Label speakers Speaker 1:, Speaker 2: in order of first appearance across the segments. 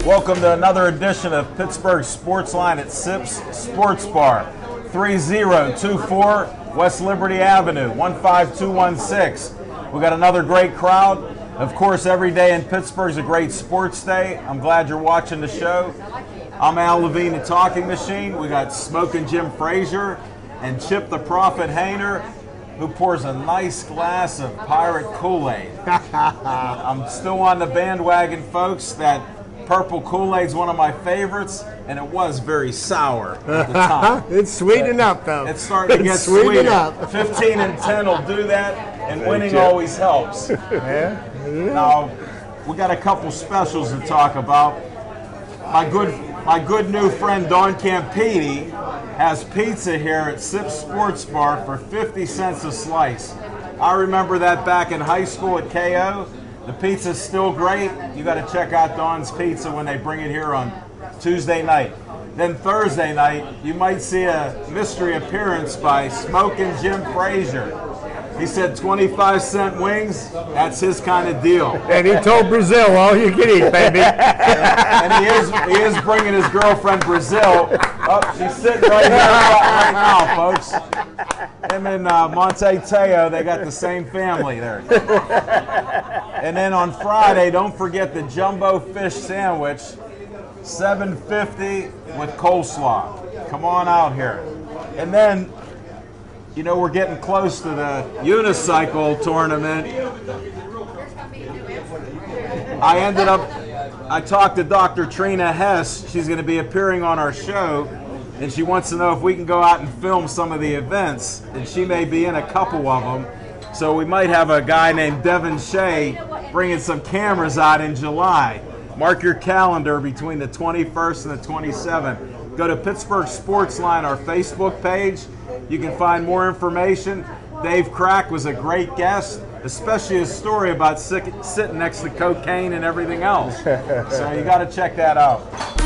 Speaker 1: Welcome to another edition of Pittsburgh Sports Line at Sips Sports Bar, 3024 West Liberty Avenue, 15216. We got another great crowd. Of course, every day in Pittsburgh is a great sports day. I'm glad you're watching the show. I'm Al Levine, the Talking Machine. We got Smoking Jim Frazier and Chip the Prophet Hayner, who pours a nice glass of Pirate Kool-Aid. I'm still on the bandwagon, folks. That purple Kool-Aid's one of my favorites, and it was very sour at the time.
Speaker 2: It's sweet enough, though.
Speaker 1: It's starting to get
Speaker 2: sweet
Speaker 1: sweeter.
Speaker 2: enough.
Speaker 1: 15 and 10 will do that, and winning always helps.
Speaker 2: Yeah.
Speaker 1: Now, we got a couple specials to talk about. My good new friend Don Campiti has pizza here at Sips Sports Bar for 50 cents a slice. I remember that back in high school at KO. The pizza's still great. You got to check out Don's Pizza when they bring it here on Tuesday night. Then Thursday night, you might see a mystery appearance by Smoking Jim Frazier. He said 25-cent wings, that's his kind of deal.
Speaker 2: And he told Brazil, all you can eat, baby.
Speaker 1: And he is bringing his girlfriend Brazil. Oh, she's sitting right here right now, folks. Him and Monte Teo, they got the same family there. And then on Friday, don't forget the jumbo fish sandwich, $7.50 with coleslaw. Come on out here. And then, you know, we're getting close to the unicycle tournament. I talked to Dr. Trina Hess. She's going to be appearing on our show, and she wants to know if we can go out and film some of the events, and she may be in a couple of them. So we might have a guy named Devin Shea bringing some cameras out in July. Mark your calendar between the 21st and the 27th. Go to Pittsburgh Sports Line, our Facebook page. You can find more information. Dave Crack was a great guest, especially his story about sitting next to cocaine and everything else. So you got to check that out.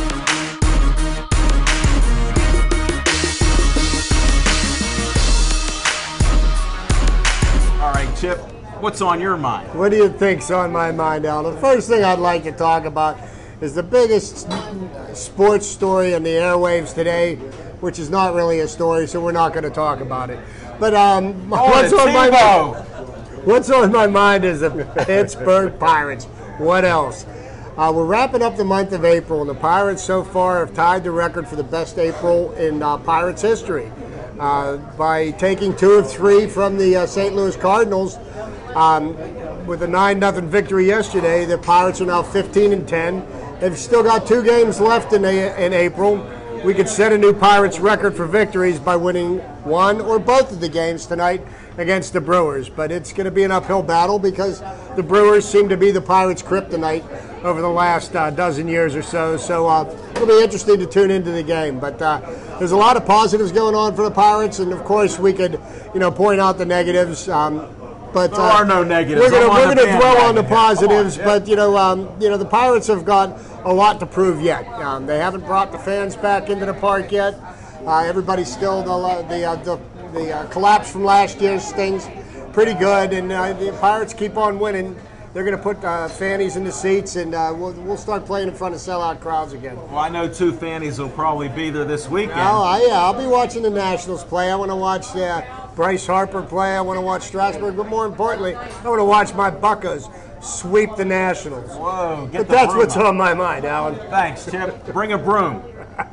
Speaker 1: All right, Chip, what's on your mind?
Speaker 2: What do you think's on my mind, Al? The first thing I'd like to talk about is the biggest sports story on the airwaves today, which is not really a story, so we're not going to talk about it. But what's on my mind is the Pittsburgh Pirates. What else? We're wrapping up the month of April, and the Pirates so far have tied the record for the best April in Pirates history by taking 2 of 3 from the St. Louis Cardinals. With a 9-0 victory yesterday, the Pirates are now 15 and 10. They've still got 2 games left in April. We could set a new Pirates record for victories by winning one or both of the games tonight against the Brewers. But it's going to be an uphill battle because the Brewers seem to be the Pirates' kryptonite over the last dozen years or so. So it'll be interesting to tune into the game. But there's a lot of positives going on for the Pirates, and of course we could, point out the negatives. But
Speaker 1: there are no negatives.
Speaker 2: We're going to dwell on the positives, but the Pirates have got a lot to prove yet. They haven't brought the fans back into the park yet. Everybody's still the collapse from last year stings pretty good, and the Pirates keep on winning. They're going to put fannies in the seats, and we'll start playing in front of sellout crowds again.
Speaker 1: Well, I know 2 fannies will probably be there this weekend.
Speaker 2: Oh, yeah, I'll be watching the Nationals play. I want to watch Bryce Harper play. I want to watch Strasburg, but more importantly, I want to watch my Buccos sweep the Nationals.
Speaker 1: Whoa,
Speaker 2: but that's what's on my mind, Alan.
Speaker 1: Thanks, Chip. Bring a broom.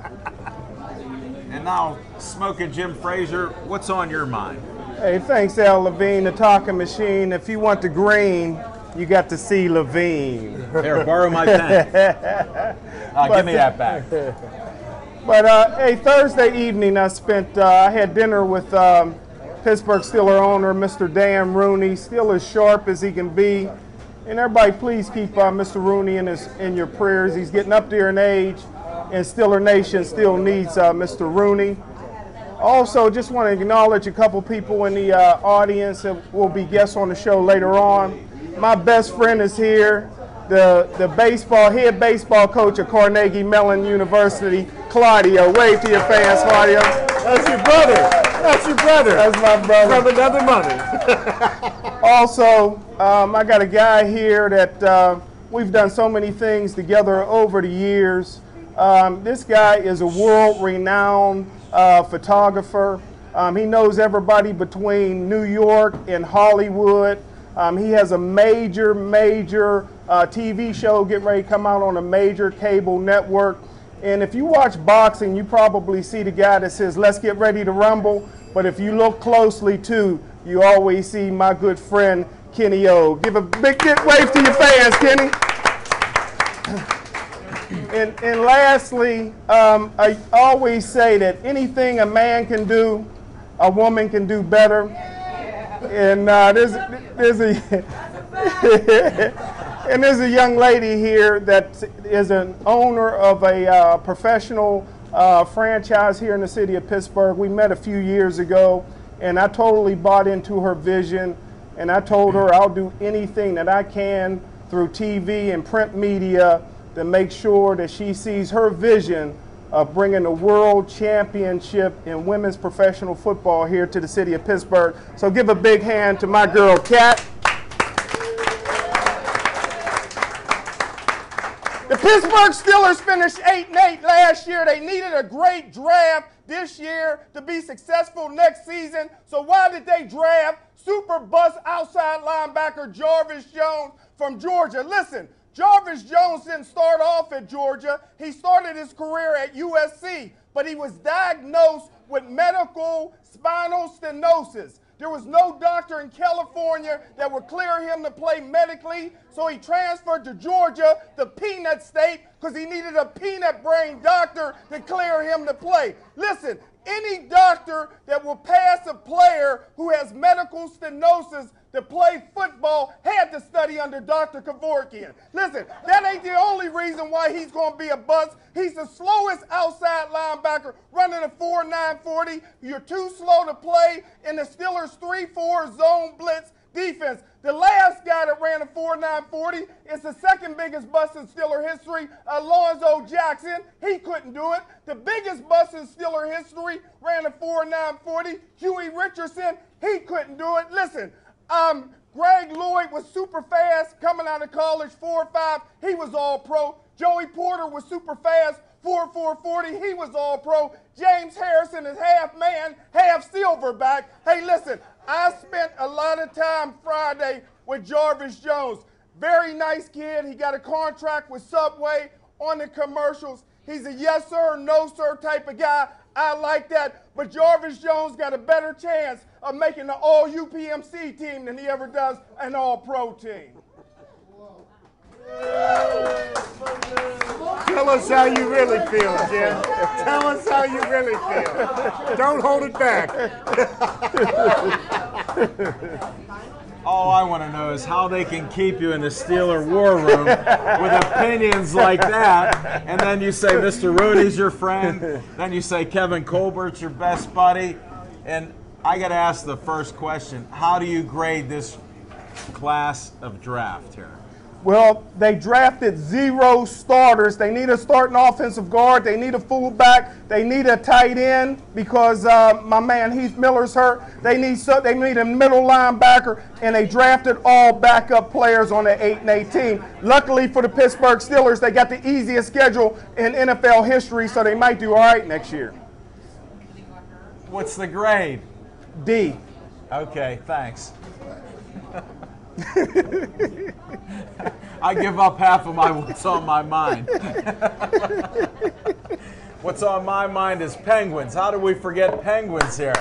Speaker 1: And now, Smoking Jim Frazier, what's on your mind?
Speaker 3: Hey, thanks, Al Levine, the Talking Machine. If you want the green, you got to see Levine.
Speaker 1: Here, borrow my pen. Give me that back.
Speaker 3: But hey, Thursday evening I had dinner with Pittsburgh Steelers owner Mr. Dan Rooney, still as sharp as he can be. And everybody, please keep Mr. Rooney in your prayers. He's getting up there in age, and Steeler Nation still needs Mr. Rooney. Also, just want to acknowledge a couple people in the audience that will be guests on the show later on. My best friend is here, the head baseball coach of Carnegie Mellon University, Claudio. Wave to your fans, Claudio.
Speaker 2: That's your brother. That's your brother.
Speaker 3: That's my brother.
Speaker 2: From another mother.
Speaker 3: Also, I got a guy here that We've done so many things together over the years. This guy is a world-renowned photographer. He knows everybody between New York and Hollywood. He has a major TV show getting ready to come out on a major cable network. And if you watch boxing, you probably see the guy that says, "Let's get ready to rumble." But if you look closely too, you always see my good friend Kenny O. Give a big wave to your fans, Kenny. And lastly, I always say that anything a man can do, a woman can do better. And there's a young lady here that is an owner of a professional franchise here in the city of Pittsburgh. We met a few years ago, and I totally bought into her vision. And I told her I'll do anything that I can through TV and print media to make sure that she sees her vision of bringing the world championship in women's professional football here to the city of Pittsburgh. So give a big hand to my girl, Kat. The Pittsburgh Steelers finished 8-8 last year. They needed a great draft this year to be successful next season. So why did they draft super bust outside linebacker Jarvis Jones from Georgia? Listen, Jarvis Jones didn't start off at Georgia. He started his career at USC, but he was diagnosed with medical spinal stenosis. There was no doctor in California that would clear him to play medically, so he transferred to Georgia, the peanut state, because he needed a peanut brain doctor to clear him to play. Listen, any doctor that will pass a player who has medical stenosis to play football had to study under Dr. Kevorkian. Listen, that ain't the only reason why he's going to be a bust. He's the slowest outside linebacker, running a 4.9 40. You're too slow to play in the Steelers' 3-4 zone blitz defense. The last guy that ran a 4.9 40 is the second biggest bust in Steeler history, Alonzo Jackson. He couldn't do it. The biggest bust in Steeler history ran a 4.9 40, Huey Richardson. He couldn't do it. Listen, Greg Lloyd was super fast coming out of college, 4.5. He was all pro. Joey Porter was super fast, 4.4 40. He was all pro. James Harrison is half man, half silverback. Hey, listen, I spent a lot of time Friday with Jarvis Jones. Very nice kid. He got a contract with Subway on the commercials. He's a yes sir, no sir type of guy. I like that. But Jarvis Jones got a better chance of making the all-UPMC team than he ever does an all-pro team.
Speaker 2: Tell us how you really feel, Jim. Tell us how you really feel. Don't hold it back.
Speaker 1: All I want to know is how they can keep you in the Steeler war room with opinions like that, and then you say Mr. Rooney's your friend, then you say Kevin Colbert's your best buddy, and I got to ask the first question: how do you grade this class of draft here?
Speaker 3: Well, they drafted 0 starters. They need a starting offensive guard. They need a fullback. They need a tight end because my man Heath Miller's hurt. They need a middle linebacker, and they drafted all backup players on the 8-8 team. Luckily for the Pittsburgh Steelers, they got the easiest schedule in NFL history, so they might do all right next year.
Speaker 1: What's the grade?
Speaker 3: D.
Speaker 1: Okay, thanks. I give up half of what's on my mind. What's on my mind is Penguins. How do we forget Penguins here?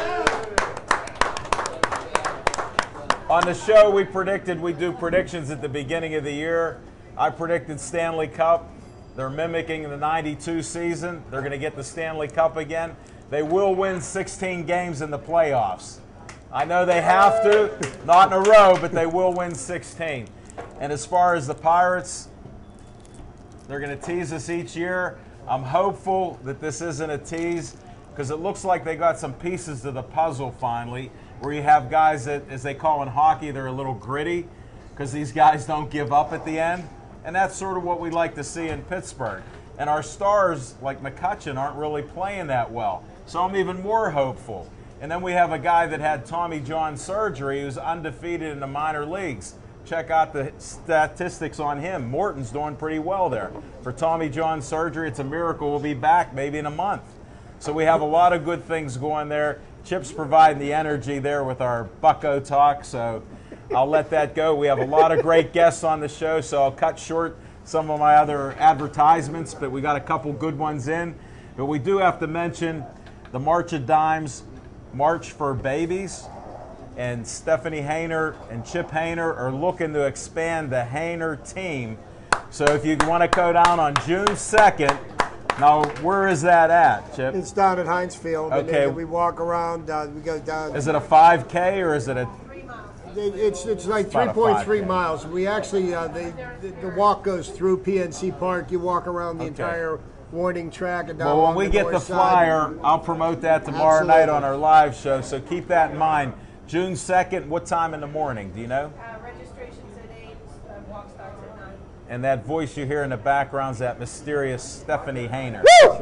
Speaker 1: On the show, we do predictions at the beginning of the year. I predicted Stanley Cup. They're mimicking the '92 season. They're going to get the Stanley Cup again. They will win 16 games in the playoffs. I know they have to, not in a row, but they will win 16. And as far as the Pirates, they're going to tease us each year. I'm hopeful that this isn't a tease because it looks like they got some pieces to the puzzle finally, where you have guys that, as they call in hockey, they're a little gritty because these guys don't give up at the end. And that's sort of what we like to see in Pittsburgh. And our stars, like McCutchen, aren't really playing that well. So I'm even more hopeful. And then we have a guy that had Tommy John surgery who's undefeated in the minor leagues. check out the statistics on him. Morton's doing pretty well there. For Tommy John surgery, it's a miracle we'll be back maybe in a month. So we have a lot of good things going there. Chip's providing the energy there with our Bucko talk, so I'll let that go. We have a lot of great guests on the show, so I'll cut short some of my other advertisements, but we got a couple good ones in. But we do have to mention the March of Dimes March for Babies, and Stephanie Hayner and Chip Hayner are looking to expand the Hayner team. So if you want to go down on June 2nd, now where is that at, Chip?
Speaker 2: It's down at Heinz Field.
Speaker 1: Okay.
Speaker 2: And we walk around, we go down.
Speaker 1: Is it a 5K or is it a...
Speaker 2: It's like
Speaker 1: about a
Speaker 2: 3.3
Speaker 1: 5K.
Speaker 2: miles. We actually, the walk goes through PNC Park. You walk around the entire warning track and down
Speaker 1: Well, when
Speaker 2: along
Speaker 1: we
Speaker 2: the
Speaker 1: get
Speaker 2: north
Speaker 1: the
Speaker 2: side.
Speaker 1: flyer, I'll promote that tomorrow
Speaker 2: Absolutely.
Speaker 1: night on our live show, so keep that in mind. June 2nd, what time in the morning, do you know?
Speaker 4: Registration's at 8, walk starts at 9.
Speaker 1: And that voice you hear in the background is that mysterious Stephanie Hayner.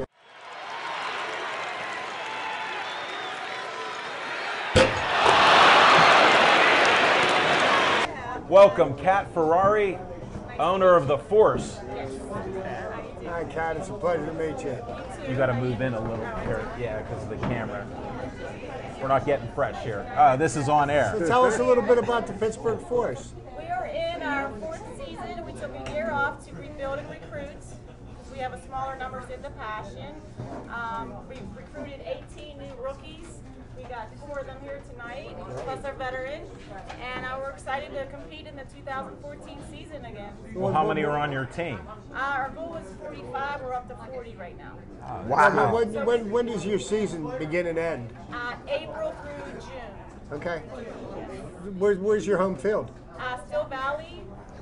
Speaker 1: Welcome, Kat Ferrari, owner of The Force.
Speaker 2: Hi, Kat. It's a pleasure to meet you.
Speaker 1: You got to move in a little here, yeah, because of the camera. We're not getting fresh here. This is on air.
Speaker 2: So tell us a little bit about the Pittsburgh Force.
Speaker 4: We are in our 4th season. We took a year off to rebuild and recruit. We have a smaller numbers in the Passion. We've recruited 18 new rookies. We got 4 of them here tonight, plus our veteran. And we're excited to compete in the 2014 season again.
Speaker 1: Well, how many are on your team?
Speaker 4: Our goal is 45. We're up to 40 right now.
Speaker 2: Wow. When does your season begin and end?
Speaker 4: April through June.
Speaker 2: Okay. Where's your home field?
Speaker 4: Still Valley.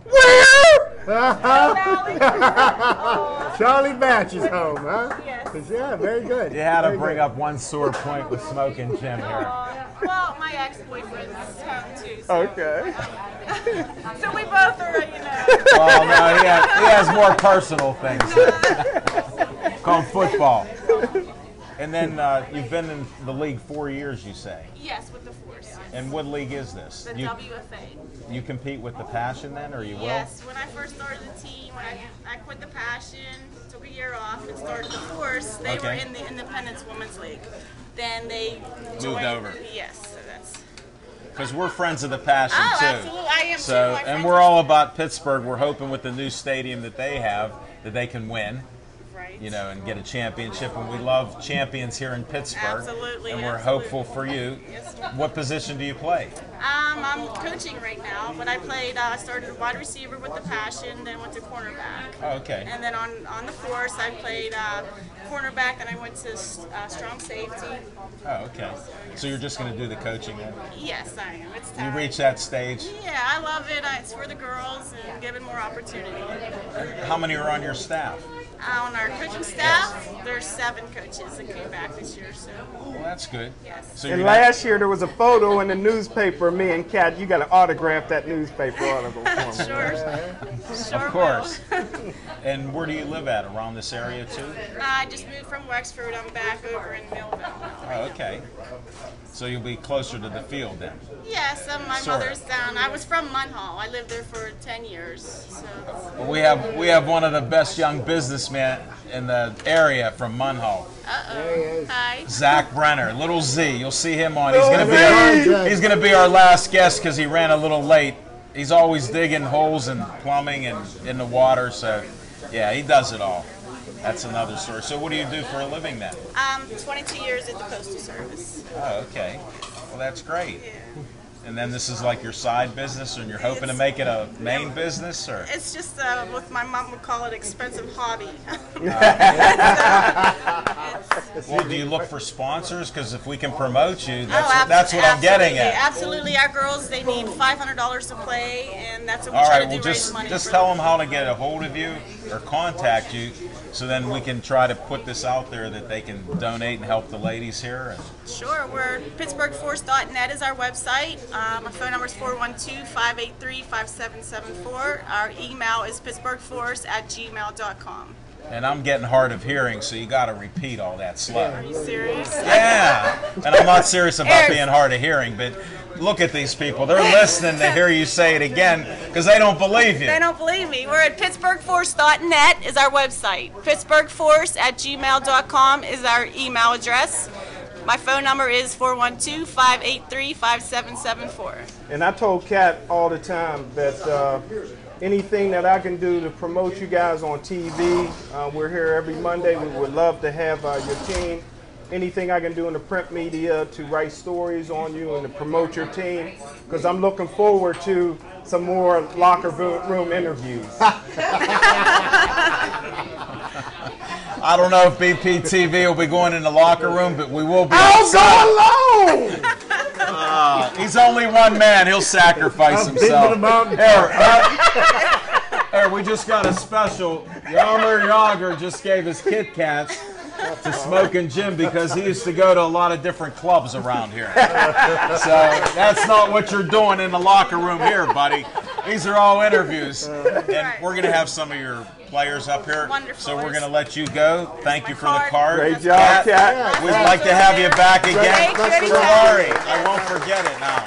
Speaker 2: Valley.
Speaker 4: Oh,
Speaker 2: Charlie Batch is home, huh?
Speaker 4: Yes.
Speaker 2: Yeah, very good.
Speaker 1: You had to
Speaker 2: Very
Speaker 1: bring
Speaker 2: good.
Speaker 1: up one sore point with Smoking Jim here.
Speaker 4: well, my ex-boyfriend's home too. So.
Speaker 3: Okay.
Speaker 4: So we both are,
Speaker 1: Well, no, he has more personal things. Called football. And then you've been in the league 4 years, you say.
Speaker 4: Yes, with the Force.
Speaker 1: And what league is this?
Speaker 4: The WFA.
Speaker 1: You compete with the Passion then, or you will?
Speaker 4: Yes, when I first started the team, when I quit the Passion, took a year off, and started the Force, they were
Speaker 1: Okay.
Speaker 4: in the Independence Women's League. Then they
Speaker 1: Moved
Speaker 4: joined,
Speaker 1: over.
Speaker 4: Yes, so that's.
Speaker 1: Because we're friends of the Passion
Speaker 4: Oh,
Speaker 1: too.
Speaker 4: absolutely, I am
Speaker 1: So,
Speaker 4: too. My
Speaker 1: and
Speaker 4: friends
Speaker 1: we're
Speaker 4: are-
Speaker 1: all about Pittsburgh. We're hoping with the new stadium that they have that they can win.
Speaker 4: Right.
Speaker 1: And get a championship. And we love champions here in Pittsburgh.
Speaker 4: Absolutely,
Speaker 1: And we're
Speaker 4: absolutely.
Speaker 1: hopeful for you.
Speaker 4: Yes, sir.
Speaker 1: What position do you play?
Speaker 4: I'm coaching right now, but I played. Started wide receiver with the Passion, then went to cornerback.
Speaker 1: Oh, okay.
Speaker 4: And then on the Force, I played cornerback, then I went to strong safety.
Speaker 1: Oh, okay. So you're just going to do the coaching then?
Speaker 4: Yes, I am. It's
Speaker 1: You
Speaker 4: time.
Speaker 1: reach that stage.
Speaker 4: Yeah, I love it. It's for the girls and giving more opportunity.
Speaker 1: How many are on your staff?
Speaker 4: On our coaching staff, there's 7 coaches that came back this year. So
Speaker 1: Well, that's good.
Speaker 4: yes.
Speaker 1: So
Speaker 3: And
Speaker 1: you're
Speaker 3: last year there was a photo in the newspaper of me and Kat. You got to autograph that newspaper article for me.
Speaker 4: Sure. Sure
Speaker 1: Of course.
Speaker 4: will.
Speaker 1: And where do you live at? Around this area too?
Speaker 4: I just moved from Wexford. I'm back over in Millville now.
Speaker 1: Oh, okay. So you'll be closer to the field then.
Speaker 4: Yes, my
Speaker 1: Sort of.
Speaker 4: mother's down. I was from Munhall. I lived there for 10 years. So
Speaker 1: Well, we have one of the best young businessmen in the area from Munhall.
Speaker 2: There he is.
Speaker 4: hi.
Speaker 1: Zach Brenner, little Z. You'll see him on. He's gonna be our last guest because he ran a little late. He's always digging holes and plumbing and in the water. So, yeah, he does it all. That's another story. So, what do you do for a living then?
Speaker 4: 22 years at the Postal Service.
Speaker 1: Oh, okay. Well, that's great. And then this is like your side business, and you're hoping to make it a main business, or?
Speaker 4: It's just what my mom would call it, expensive hobby.
Speaker 1: Well, do you look for sponsors? Because if we can promote you,
Speaker 4: Oh,
Speaker 1: that's what I'm getting
Speaker 4: absolutely,
Speaker 1: at.
Speaker 4: Absolutely, our girls, they need $500 to play, and that's what we
Speaker 1: All
Speaker 4: try
Speaker 1: right,
Speaker 4: to do,
Speaker 1: well,
Speaker 4: raise money
Speaker 1: just
Speaker 4: for
Speaker 1: tell
Speaker 4: them.
Speaker 1: them how to get a hold of you or contact you, so then we can try to put this out there that they can donate and help the ladies here. And
Speaker 4: Sure, we're PittsburghForce.net is our website. Our phone number is 412-583-5774. Our email is pittsburghforce@gmail.com.
Speaker 1: And I'm getting hard of hearing, so you got to repeat all that slow.
Speaker 4: Are you serious?
Speaker 1: Yeah, and I'm not serious about
Speaker 4: Eric.
Speaker 1: being hard of hearing, but Look at these people. They're listening to hear you say it again because they don't believe you.
Speaker 4: They don't believe me. We're at PittsburghForce.net is our website. PittsburghForce@gmail.com is our email address. My phone number is 412-583-5774.
Speaker 3: And I told Kat all the time that anything that I can do to promote you guys on TV, we're here every Monday. We would love to have your team. Anything I can do in the print media to write stories on you and to promote your team, because I'm looking forward to some more locker room interviews.
Speaker 1: I don't know if BPTV will be going in the locker room, but we will be.
Speaker 3: I'll go alone!
Speaker 1: He's only one man. He'll sacrifice himself. Here, we just got a special. Yarmer Yager just gave his Kit Kats to Smoking Jim because he used to go to a lot of different clubs around here. So that's not what you're doing in the locker room here, buddy. These are all interviews. And we're going to have some of your players up here.
Speaker 4: Wonderful.
Speaker 1: So we're going to let you go. Thank you for the card.
Speaker 3: Great job, Kat.
Speaker 1: We'd like to have you back again.
Speaker 4: Thank you.
Speaker 1: Ferrari. I won't forget it now.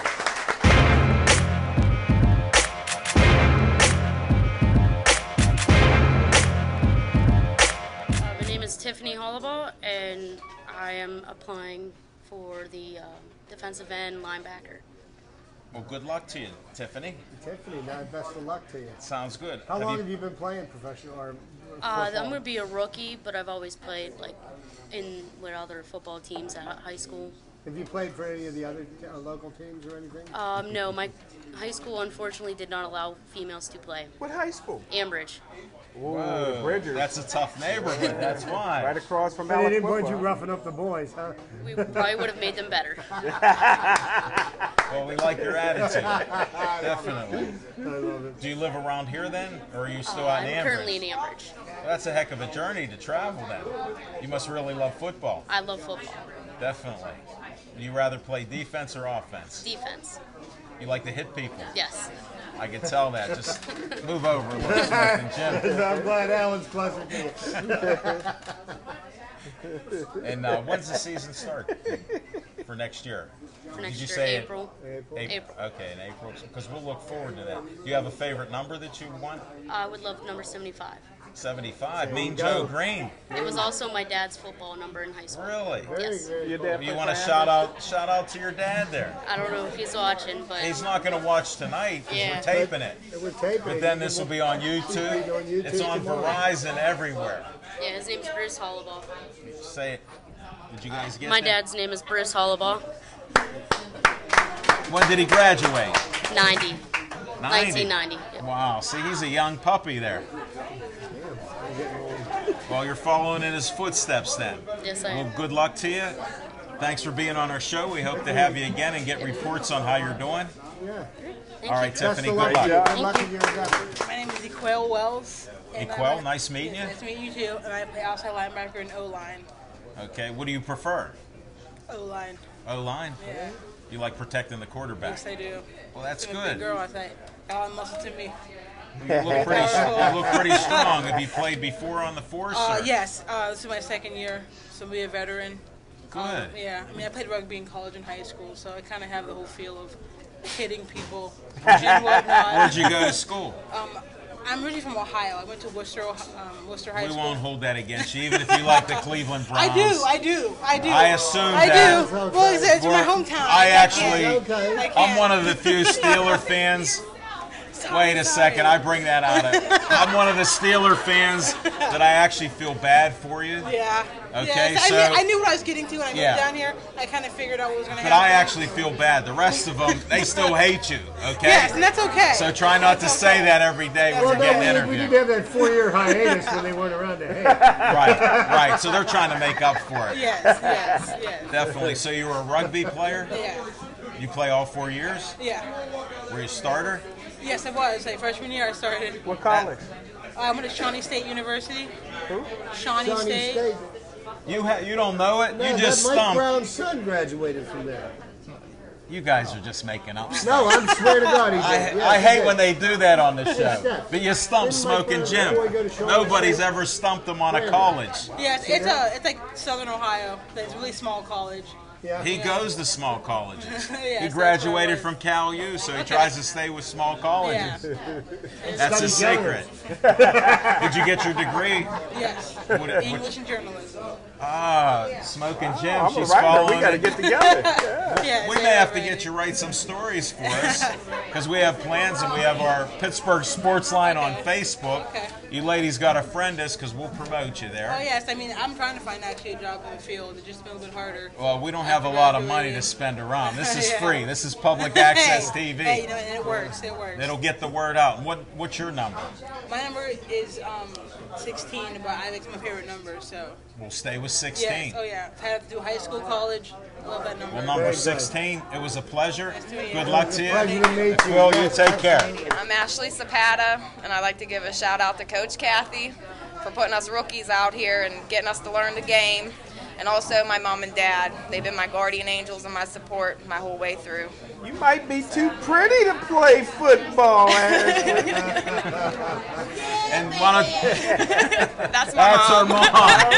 Speaker 5: My name is Tiffany Hollabaugh, and I am applying for the defensive end linebacker.
Speaker 1: Well, good luck to you, Tiffany.
Speaker 2: Tiffany, now best of luck to you.
Speaker 1: Sounds good.
Speaker 2: How long have you been playing professional or
Speaker 5: I'm going to be a rookie, but I've always played with other football teams at high school.
Speaker 2: Have you played for any of the other local teams or anything?
Speaker 5: No, my high school unfortunately did not allow females to play.
Speaker 3: What high school?
Speaker 5: Ambridge.
Speaker 3: Ooh, Bridgers.
Speaker 1: That's a tough neighborhood. That's why.
Speaker 3: Right across from
Speaker 2: They didn't want you
Speaker 3: Aliquippa.
Speaker 2: roughing up the boys, huh?
Speaker 5: We probably would have made them better.
Speaker 1: Well, we like your attitude. Definitely.
Speaker 2: I love it.
Speaker 1: Do you live around here then, or are you still out in
Speaker 5: I'm
Speaker 1: Ambridge?
Speaker 5: currently in Ambridge.
Speaker 1: Well, that's a heck of a journey to travel then. You must really love football.
Speaker 5: I love football.
Speaker 1: Definitely. Do you rather play defense or offense?
Speaker 5: Defense.
Speaker 1: You like to hit people.
Speaker 5: Yes.
Speaker 1: I can tell that. Just move over a little, Smoking Jim.
Speaker 2: I'm glad Alan's closer to you.
Speaker 1: And when's the season start for next year?
Speaker 5: For next
Speaker 1: Did you
Speaker 5: year,
Speaker 1: say
Speaker 5: April.
Speaker 1: April. Okay, in April, because we'll look forward to that. Do you have a favorite number that you want?
Speaker 5: I would love number 75.
Speaker 1: 75. Mean Joe Green.
Speaker 5: It was also my dad's football number in high school.
Speaker 1: Really?
Speaker 5: Yes.
Speaker 3: Your dad
Speaker 1: You
Speaker 3: put
Speaker 1: want to
Speaker 3: that
Speaker 1: shout out to your dad there?
Speaker 5: I don't know if he's watching, but
Speaker 1: He's not going to watch tonight because
Speaker 5: Yeah.
Speaker 1: we're taping it.
Speaker 2: We're taping
Speaker 1: But
Speaker 2: it.
Speaker 1: then this will be on YouTube.
Speaker 2: On YouTube
Speaker 1: It's on
Speaker 2: tomorrow.
Speaker 1: Verizon everywhere.
Speaker 5: yeah, his name's Bruce Hollabaugh.
Speaker 1: Say it. Did you guys get
Speaker 5: My
Speaker 1: that?
Speaker 5: dad's name is Bruce Hollabaugh.
Speaker 1: When did he graduate?
Speaker 5: 90.
Speaker 1: 90.
Speaker 5: 1990. Yep.
Speaker 1: Wow. See, he's a young puppy there. Well, you're following in his footsteps then.
Speaker 5: Yes, I
Speaker 1: Well,
Speaker 5: am.
Speaker 1: good luck to you. Thanks for being on our show. We hope to have you again and get reports on how you're doing.
Speaker 2: Yeah.
Speaker 5: Thank
Speaker 1: All
Speaker 5: you.
Speaker 1: right,
Speaker 2: Best
Speaker 1: Tiffany,
Speaker 2: of
Speaker 1: good
Speaker 2: luck to you.
Speaker 1: luck.
Speaker 2: Good luck in your endeavors.
Speaker 6: My name is Equel Wells. and
Speaker 1: Equel,
Speaker 6: I'm
Speaker 1: nice meeting you.
Speaker 6: Nice to meet you too. And I play outside linebacker and O-line.
Speaker 1: Okay, what do you prefer?
Speaker 6: O-line.
Speaker 1: O-line?
Speaker 6: Yeah.
Speaker 1: You like protecting the quarterback?
Speaker 6: Yes, I do.
Speaker 1: Well, that's
Speaker 6: I'm a big
Speaker 1: good.
Speaker 6: girl, I think. Alan muscle to me.
Speaker 1: You look pretty strong. Have you played before on the force? or-
Speaker 6: Yes. This is my second year, so be a veteran.
Speaker 1: Good.
Speaker 6: Yeah. I mean, I played rugby in college and high school, so I kind of have the whole feel of hitting people and whatnot.
Speaker 1: Where'd you go to school?
Speaker 6: I'm originally from Ohio. I went to Worcester High
Speaker 1: We
Speaker 6: School.
Speaker 1: won't hold that against you, even if you like the Cleveland Browns.
Speaker 6: I do.
Speaker 1: I assumed
Speaker 6: I
Speaker 1: that.
Speaker 6: do. Well, it's my hometown.
Speaker 1: I actually,
Speaker 2: Okay.
Speaker 6: I can't.
Speaker 1: I'm one of the few Steeler fans. Wait a second, I bring that out of. I'm one of the Steeler fans that I actually feel bad for you.
Speaker 6: Yeah.
Speaker 1: Okay,
Speaker 6: yeah,
Speaker 1: so-
Speaker 6: I knew what I was getting to when I moved
Speaker 1: Yeah.
Speaker 6: down here. I kind of figured out what was going to
Speaker 1: But
Speaker 6: happen.
Speaker 1: I actually feel bad. The rest of them, they still hate you. Okay.
Speaker 6: Yes, and that's okay.
Speaker 1: So try not to say that every day when
Speaker 6: Well,
Speaker 1: you're getting
Speaker 6: no,
Speaker 2: We did
Speaker 1: interviewed.
Speaker 2: have that 4-year hiatus when they weren't around to hate.
Speaker 1: Right. So they're trying to make up for it.
Speaker 6: Yes.
Speaker 1: Definitely. So you were a rugby player.
Speaker 6: Yeah.
Speaker 1: You play all 4 years.
Speaker 6: Yeah.
Speaker 1: Were you a starter?
Speaker 6: Yes, I was. Like freshman year, I started.
Speaker 3: What college?
Speaker 6: I went to Shawnee State University. Shawnee
Speaker 2: Johnny
Speaker 6: State.
Speaker 2: State.
Speaker 1: You don't know it.
Speaker 2: No,
Speaker 1: You just
Speaker 2: Mike
Speaker 1: stumped.
Speaker 2: Brown's son graduated from there.
Speaker 1: You guys are just making up stuff.
Speaker 2: No, I swear to God he did. Yes,
Speaker 1: I
Speaker 2: he
Speaker 1: hate
Speaker 2: did.
Speaker 1: when they do that on the show.
Speaker 2: Yeah.
Speaker 1: But you stumped
Speaker 2: Didn't Mike
Speaker 1: Smoking
Speaker 2: Brown
Speaker 1: Jim.
Speaker 2: before he go to Shawnee
Speaker 1: Nobody's
Speaker 2: State?
Speaker 1: ever stumped him on a college.
Speaker 6: Yes, it's like Southern Ohio. It's a really small college.
Speaker 1: He goes to small colleges.
Speaker 6: Yeah,
Speaker 1: He
Speaker 6: so
Speaker 1: graduated
Speaker 6: that's
Speaker 1: from Cal U, so he tries to stay with small colleges.
Speaker 6: Yeah.
Speaker 1: That's his
Speaker 2: Study
Speaker 1: secret. Did you get your degree?
Speaker 6: Yes.
Speaker 1: What-
Speaker 6: English and journalism.
Speaker 1: Smoking Jim.
Speaker 3: I'm a
Speaker 1: She's
Speaker 3: writer.
Speaker 1: following
Speaker 3: We got to
Speaker 1: it.
Speaker 3: get together. Yeah.
Speaker 6: Yeah,
Speaker 1: We may have to get you to write some stories for us because we have plans and we have our Pittsburgh Sports Line on Facebook.
Speaker 6: Okay.
Speaker 1: You ladies got to friend us because we'll promote you
Speaker 6: Oh
Speaker 1: there.
Speaker 6: yes, I mean I'm trying to find actually a job in the field. It's just been a little bit harder.
Speaker 1: Well, we don't have a lot of money to spend around. This is
Speaker 6: Yeah.
Speaker 1: free. This is public access TV.
Speaker 6: Hey, you know, and it works. It works.
Speaker 1: It'll get the word out. What's your number?
Speaker 6: My number is 16, but I think it's my favorite number. So
Speaker 1: We'll stay with 16.
Speaker 6: yes, oh yeah, I've had to do high school, college. Love that number.
Speaker 1: Well, number
Speaker 2: Very good.
Speaker 1: 16, it was a pleasure.
Speaker 6: to meet you.
Speaker 1: Good luck to you.
Speaker 2: Pleasure to meet you.
Speaker 1: Will, you take care.
Speaker 7: I'm Ashley Zapata, and I'd like to give a shout out to Coach Kathy for putting us rookies out here and getting us to learn the game. And also my mom and dad. They've been my guardian angels and my support my whole way through.
Speaker 3: You might be too pretty to play football, Ashley.
Speaker 1: And why don't,
Speaker 7: That's my
Speaker 1: that's our
Speaker 7: mom.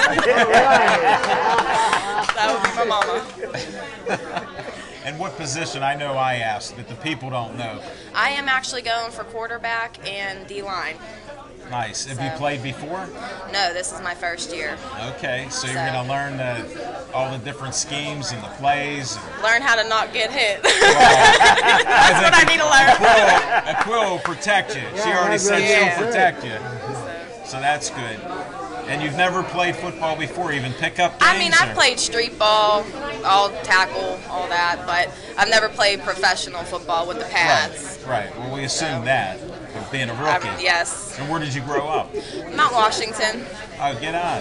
Speaker 1: mom.
Speaker 7: That would be my mama.
Speaker 1: And what position? I know I asked, but the people don't know.
Speaker 7: I am actually going for quarterback and D-line.
Speaker 1: Nice. Have you
Speaker 7: So-
Speaker 1: played before?
Speaker 7: No, this is my first year.
Speaker 1: Okay, so you're
Speaker 7: So-
Speaker 1: going to learn all the different schemes and the plays.
Speaker 7: Learn how to not get hit.
Speaker 1: I
Speaker 7: That's what I need to learn.
Speaker 1: Aquill will protect you. She
Speaker 2: Yeah,
Speaker 1: already
Speaker 2: that's
Speaker 1: said
Speaker 2: right.
Speaker 1: she'll
Speaker 2: Yeah.
Speaker 1: protect you. So that's good. And you've never played football before, even pickup games?
Speaker 7: I mean, I've
Speaker 1: or-
Speaker 7: played street ball, all tackle, all that, but I've never played professional football with the pads.
Speaker 1: Right. Well, we assume that, with being a rookie.
Speaker 7: Yes.
Speaker 1: And where did you grow up?
Speaker 7: Mount Washington,
Speaker 1: Oh, get on.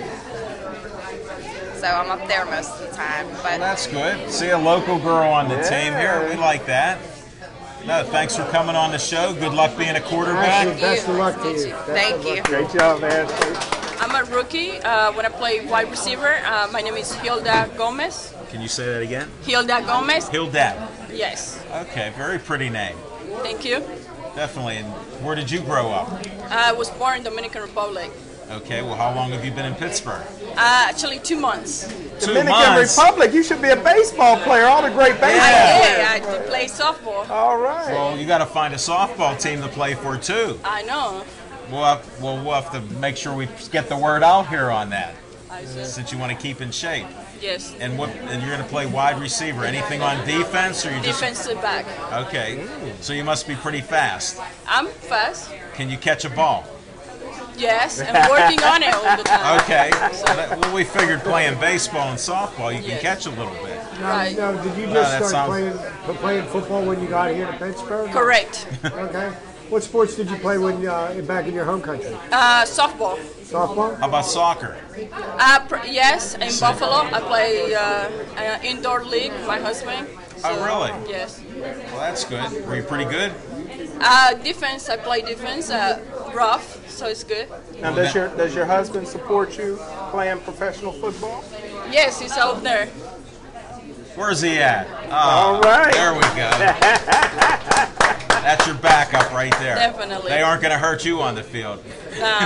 Speaker 7: so I'm up there most of the time.
Speaker 1: Well,
Speaker 7: But
Speaker 1: that's good. See a local girl on the team here. We like that. No, thanks for coming on the show. Good luck being a quarterback.
Speaker 2: Ashley, best of luck to you. Best
Speaker 7: Thank
Speaker 2: of
Speaker 7: you.
Speaker 2: luck.
Speaker 3: Great job, Ashley.
Speaker 8: I'm a rookie when I play wide receiver. My name is Hilda Gomez.
Speaker 1: Can you say that again?
Speaker 8: Hilda Gomez.
Speaker 1: Hildad.
Speaker 8: Yes.
Speaker 1: Okay, very pretty name.
Speaker 8: Thank you.
Speaker 1: Definitely. And where did you grow up?
Speaker 8: I was born in Dominican Republic.
Speaker 1: Okay, well, how long have you been in Pittsburgh?
Speaker 8: Actually, 2 months.
Speaker 1: 2
Speaker 3: Dominican
Speaker 1: months.
Speaker 3: Republic, you should be a baseball player. All the great baseball.
Speaker 1: Yeah.
Speaker 8: I did play softball.
Speaker 3: All right.
Speaker 1: Well, you got to find a softball team to play for, too.
Speaker 8: I know.
Speaker 1: We'll have to make sure we get the word out here on that,
Speaker 8: I said,
Speaker 1: since you want to keep in shape.
Speaker 8: yes.
Speaker 1: And you're going to play wide receiver. Anything on defense, or you just
Speaker 8: Defensive back.
Speaker 1: okay? So you must be pretty fast.
Speaker 8: I'm fast.
Speaker 1: Can you catch a ball?
Speaker 8: Yes. I'm working on it all the time.
Speaker 1: Okay. Well, we figured playing baseball and softball, you can
Speaker 8: Yes.
Speaker 1: catch a little bit.
Speaker 8: Right.
Speaker 2: Now, did you
Speaker 1: No,
Speaker 2: just
Speaker 1: that
Speaker 2: start
Speaker 1: sounds-
Speaker 2: playing football when you got here to Pittsburgh?
Speaker 8: Correct.
Speaker 2: Okay. What sports did you play when back in your home country?
Speaker 8: Softball.
Speaker 2: Softball?
Speaker 1: How about soccer?
Speaker 8: Yes, in Buffalo. I play indoor league. My husband.
Speaker 1: Oh, really?
Speaker 8: Yes.
Speaker 1: Well, that's good. Were you pretty good?
Speaker 8: Defense. I play defense. Rough, so it's good.
Speaker 3: Now, does your husband support you playing professional football?
Speaker 8: Yes, he's out there.
Speaker 1: Where's he at? Oh,
Speaker 3: All right.
Speaker 1: There we go. That's your backup right there.
Speaker 8: Definitely.
Speaker 1: They aren't going to hurt you on the field.
Speaker 8: No.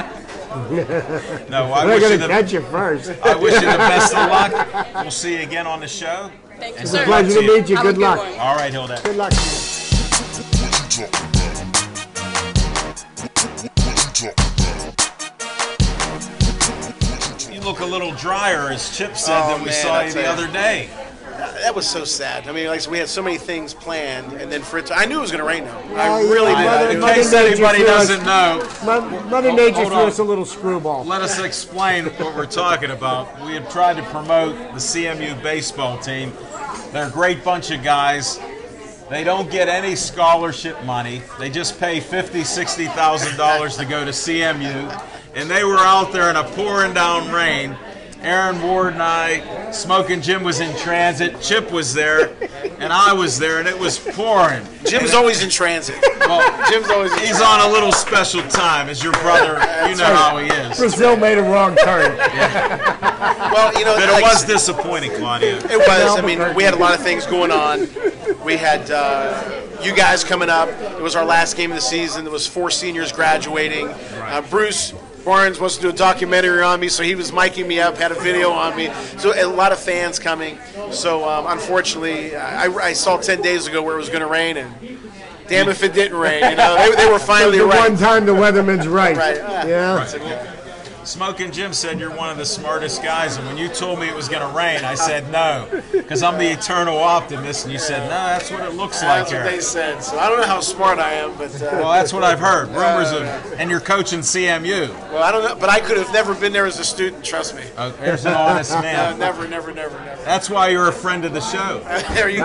Speaker 1: No, I
Speaker 2: They're
Speaker 1: wish you
Speaker 2: going to
Speaker 1: the
Speaker 2: catch you first.
Speaker 1: I wish you the best of luck. We'll see you again on the show.
Speaker 8: Thank you,
Speaker 2: It's a
Speaker 8: sir.
Speaker 2: pleasure to meet you.
Speaker 8: Have a
Speaker 2: Good
Speaker 8: good
Speaker 2: luck.
Speaker 8: one.
Speaker 1: All right, Hilda.
Speaker 2: Good luck to you.
Speaker 1: You look a little drier, as Chip said, than we
Speaker 9: man,
Speaker 1: saw
Speaker 9: I
Speaker 1: you
Speaker 9: tell
Speaker 1: the
Speaker 9: you.
Speaker 1: other day.
Speaker 9: That was so sad. I mean, like we had so many things planned, and then for it to, I knew it was going to rain now.
Speaker 2: Well,
Speaker 9: I really
Speaker 2: yeah,
Speaker 9: did.
Speaker 1: In
Speaker 2: Mother
Speaker 1: case
Speaker 2: Nature
Speaker 1: anybody
Speaker 2: threw us-
Speaker 1: doesn't know,
Speaker 2: Mother Nature
Speaker 1: hold
Speaker 2: threw
Speaker 1: on.
Speaker 2: us a little screwball.
Speaker 1: let us explain what we're talking about. We have tried to promote the CMU baseball team. They're a great bunch of guys. They don't get any scholarship money. They just pay $50,000, $60,000 to go to CMU. And they were out there in a pouring down rain. Aaron Ward and I, Smoking Jim was in transit, Chip was there, and I was there, and it was pouring.
Speaker 9: Jim's always in transit.
Speaker 1: Well,
Speaker 9: Jim's always in
Speaker 1: he's
Speaker 9: transit.
Speaker 1: on a little special time, as your brother, you know how he is.
Speaker 2: Brazil made a wrong turn.
Speaker 9: Well, you know,
Speaker 1: But it
Speaker 9: like-
Speaker 1: was disappointing, Claudia.
Speaker 9: It was. I mean, we had a lot of things going on. We had you guys coming up. It was our last game of the season. There was 4 seniors graduating. Bruce Barnes wants to do a documentary on me, so he was miking me up, had a video on me. So a lot of fans coming. So unfortunately, I saw 10 days ago where it was going to rain, and damn if it didn't rain. You know, they were finally
Speaker 2: the
Speaker 9: right.
Speaker 2: one time the weatherman's right.
Speaker 9: Right.
Speaker 2: Yeah.
Speaker 1: Smoking Jim said you're one of the smartest guys, and when you told me it was going to rain, I said no, because I'm the eternal optimist, and you said, no, that's what it looks like
Speaker 9: That's what
Speaker 1: here.
Speaker 9: they said. So I don't know how smart I am, but
Speaker 1: Well, that's what I've heard. Rumors of, and you're coaching CMU.
Speaker 9: well, I don't know. But I could have never been there as a student. Trust me.
Speaker 1: There's an honest man.
Speaker 9: Never.
Speaker 1: That's why you're a friend of the show.
Speaker 9: There you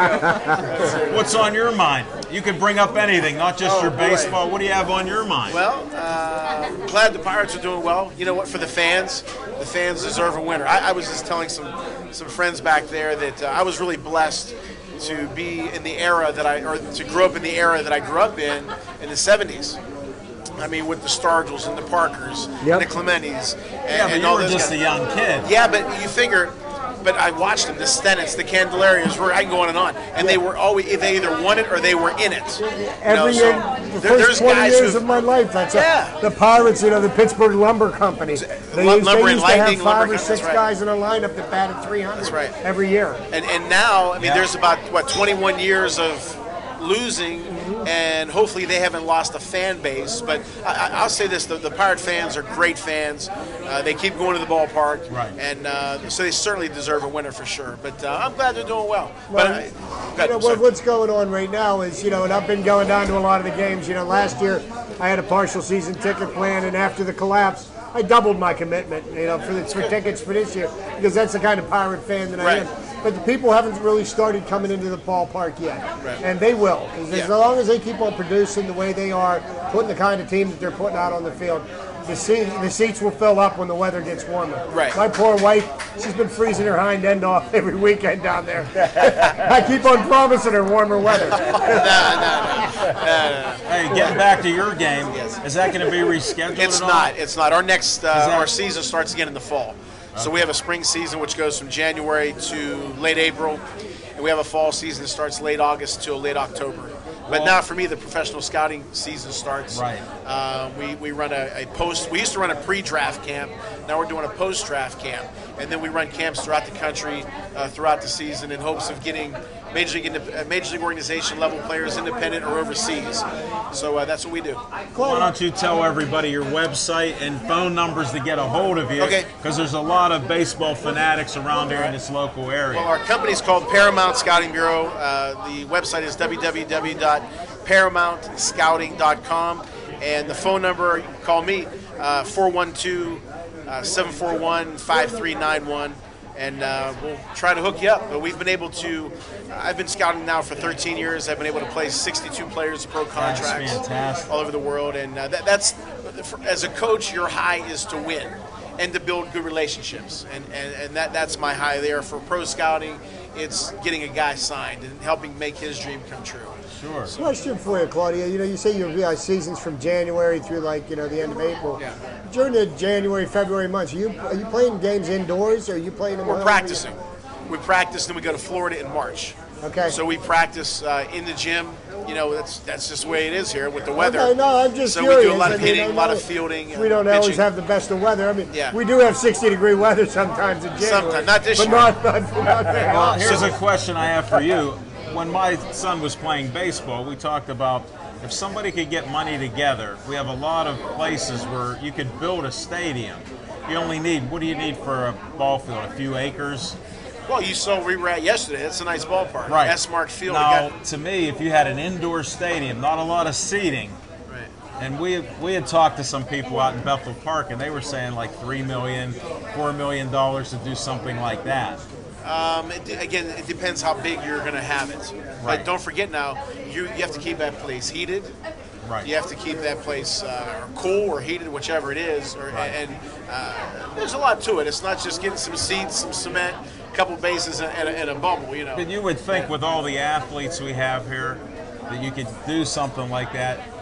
Speaker 9: go.
Speaker 1: What's on your mind? You could bring up anything, not just your
Speaker 9: boy.
Speaker 1: baseball. What do you have on your mind?
Speaker 9: Well, glad the Pirates are doing well. You know what? For the fans deserve a winner. I was just telling some friends back there that I was really blessed to be in the era to grow up in the era that I grew up in the 70s. I mean, with the Stargels and the Parkers
Speaker 2: Yep.
Speaker 9: and the Clementis.
Speaker 1: yeah, but
Speaker 9: and
Speaker 1: you
Speaker 9: all
Speaker 1: were
Speaker 9: those
Speaker 1: just
Speaker 9: guys.
Speaker 1: a young kid.
Speaker 9: Yeah, but you figure, but I watched them, the Stennetts, the Candelarias, I can go on and on. And they were always, they either won it or they were in it.
Speaker 2: Every
Speaker 9: so
Speaker 2: year, the
Speaker 9: there's
Speaker 2: first 20
Speaker 9: guys
Speaker 2: years
Speaker 9: who
Speaker 2: of my life, that's
Speaker 9: Yeah.
Speaker 2: the Pirates, the Pittsburgh Lumber Company. They used
Speaker 9: Lumber and
Speaker 2: to have
Speaker 9: Lightning
Speaker 2: 5
Speaker 9: Lumber
Speaker 2: or
Speaker 9: Company,
Speaker 2: 6
Speaker 9: that's right.
Speaker 2: guys in a lineup that batted 300
Speaker 9: That's right.
Speaker 2: every year.
Speaker 9: And now, I mean,
Speaker 1: Yeah.
Speaker 9: there's about, 21 years of losing, and hopefully they haven't lost a fan base. But I'll say this, the Pirate fans are great fans. They keep going to the ballpark.
Speaker 1: Right.
Speaker 9: And so they certainly deserve a winner for sure. But I'm glad they're doing well.
Speaker 2: Well,
Speaker 9: But
Speaker 2: what's going on right now is, and I've been going down to a lot of the games. Last year I had a partial season ticket plan, and after the collapse, I doubled my commitment, for tickets for this year, because that's the kind of Pirate fan that I
Speaker 9: Right.
Speaker 2: am. But the people haven't really started coming into the ballpark yet,
Speaker 9: Right.
Speaker 2: and they will. As
Speaker 9: Yeah.
Speaker 2: long as they keep on producing the way they are, putting the kind of team that they're putting out on the field, the seats will fill up when the weather gets warmer.
Speaker 9: Right.
Speaker 2: My poor wife, she's been freezing her hind end off every weekend down there. I keep on promising her warmer weather.
Speaker 1: Hey, getting back to your game, is that going to be rescheduled
Speaker 9: It's
Speaker 1: at all?
Speaker 9: not. It's not. Our next
Speaker 1: that-
Speaker 9: our season starts again in the fall. So we have a spring season which goes from January to late April, and we have a fall season that starts late August till late October. But now for me, the professional scouting season starts.
Speaker 1: Right.
Speaker 9: We run a post. We used to run a pre-draft camp. Now we're doing a post-draft camp, and then we run camps throughout the country throughout the season in hopes of getting major league organization level players, independent or overseas. So that's what we do.
Speaker 1: Why don't you tell everybody your website and phone numbers to get a hold of you?
Speaker 9: Okay.
Speaker 1: Because there's a lot of baseball fanatics around here in this local area.
Speaker 9: Well, our company's called Paramount Scouting Bureau. The website is www.paramountscouting.com, and the phone number, you can call me, 412-741-5391, and we'll try to hook you up. But we've been able to, I've been scouting now for 13 years. I've been able to place 62 players in pro contracts
Speaker 1: fantastic.
Speaker 9: all over the world, and that's, as a coach, your high is to win and to build good relationships, and that's my high there. For pro scouting, it's getting a guy signed and helping make his dream come true.
Speaker 1: Sure.
Speaker 2: Question for you, Claudia. You say your season's from January through the end of April.
Speaker 9: Yeah.
Speaker 2: During the January, February months, are you playing games indoors, or are you playing them?
Speaker 9: We're practicing. We practice, and we go to Florida in March.
Speaker 2: Okay.
Speaker 9: So we practice in the gym. That's just the way it is here with the weather.
Speaker 2: Okay, no, I'm just
Speaker 9: so
Speaker 2: curious.
Speaker 9: we do a lot of
Speaker 2: I mean,
Speaker 9: hitting,
Speaker 2: I
Speaker 9: a lot
Speaker 2: know
Speaker 9: of fielding.
Speaker 2: We don't
Speaker 9: pitching.
Speaker 2: always have the best of weather. I mean,
Speaker 9: Yeah.
Speaker 2: we do have 60-degree weather sometimes in January.
Speaker 9: Sometimes, not this
Speaker 2: but
Speaker 9: year.
Speaker 2: not very
Speaker 1: Well,
Speaker 2: often.
Speaker 1: here's a question I have for you. When my son was playing baseball, we talked about if somebody could get money together, we have a lot of places where you could build a stadium. You only need, what do you need for a ball field? A few acres?
Speaker 9: Well, you saw where we were at yesterday. That's a nice ballpark.
Speaker 1: Right.
Speaker 9: S-Mark Field.
Speaker 1: Now, to me, if you had an indoor stadium, not a lot of seating,
Speaker 9: Right.
Speaker 1: and we had talked to some people out in Bethel Park, and they were saying like $3 million, $4 million to do something like that.
Speaker 9: Again, it depends how big you're going to have it.
Speaker 1: Right.
Speaker 9: But don't forget now, you have to keep that place heated.
Speaker 1: Right.
Speaker 9: You have to keep that place cool or heated, whichever it is. And there's a lot to it. It's not just getting some seats, some cement, a couple bases, and a bubble.
Speaker 1: But you would think with all the athletes we have here that you could do something like that.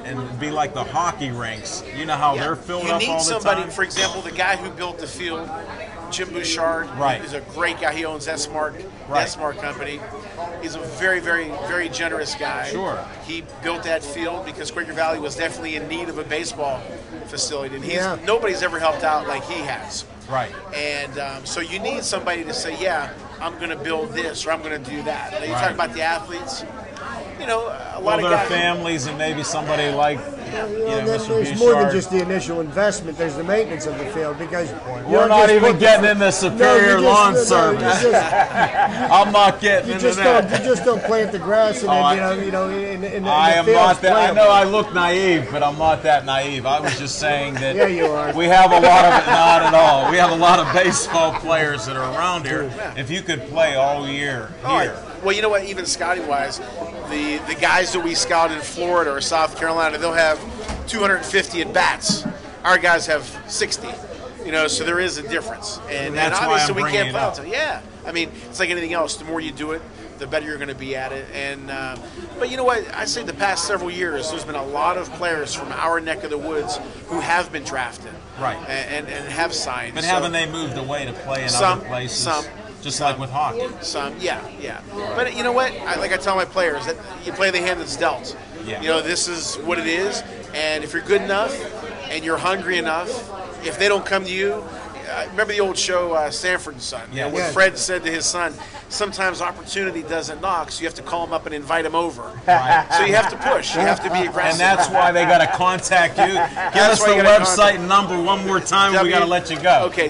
Speaker 1: and be like the hockey rinks. You know how they're filled up all the time?
Speaker 9: You need somebody, for example, the guy who built the field, Jim Bouchard, is a great guy. He owns S-Mark, S-Mark company. He's a very, very, very generous guy.
Speaker 1: Sure.
Speaker 9: He built that field because Quaker Valley was definitely in need of a baseball facility, and nobody's ever helped out like he has.
Speaker 1: Right.
Speaker 9: And so you need somebody to say, yeah, I'm going to build this or I'm going to do that. Now, you talk about the athletes. You know, a lot of
Speaker 1: their
Speaker 9: guys,
Speaker 1: families and maybe somebody like Mr.
Speaker 2: There's more than just the initial investment. There's the maintenance of the field because
Speaker 1: we're not even getting into Superior Lawn Service. I'm not getting into that.
Speaker 2: You just don't plant the grass and then
Speaker 1: I am not that. I know I look naive, but I'm not that naive. I was just saying that
Speaker 2: you are.
Speaker 1: We have a lot of it. Not at all. We have a lot of baseball players that are around here. If you could play all year here.
Speaker 9: Well, you know what? Even scouting-wise, the guys that we scout in Florida or South Carolina, they'll have 250 at bats. Our guys have 60. You know, so there is a difference, and obviously we can't play all the time. Yeah, I mean, it's like anything else. The more you do it, the better you're going to be at it. And but you know what? I say the past several years, there's been a lot of players from our neck of the woods who have been drafted, and have signed.
Speaker 1: But haven't they moved away to play in other places?
Speaker 9: Some.
Speaker 1: Just like with hockey.
Speaker 9: Some, yeah. But you know what? Like I tell my players, that you play the hand that's dealt.
Speaker 1: Yeah.
Speaker 9: You know, this is what it is. And if you're good enough and you're hungry enough, if they don't come to you, remember the old show Sanford and Son?
Speaker 1: Yeah.
Speaker 9: When Fred said to his son, sometimes opportunity doesn't knock, so you have to call him up and invite him over.
Speaker 1: Right.
Speaker 9: So you have to push. You have to be aggressive.
Speaker 1: And that's why they got to contact you. Give us the website and number one more time. We got to let you go.
Speaker 9: Okay,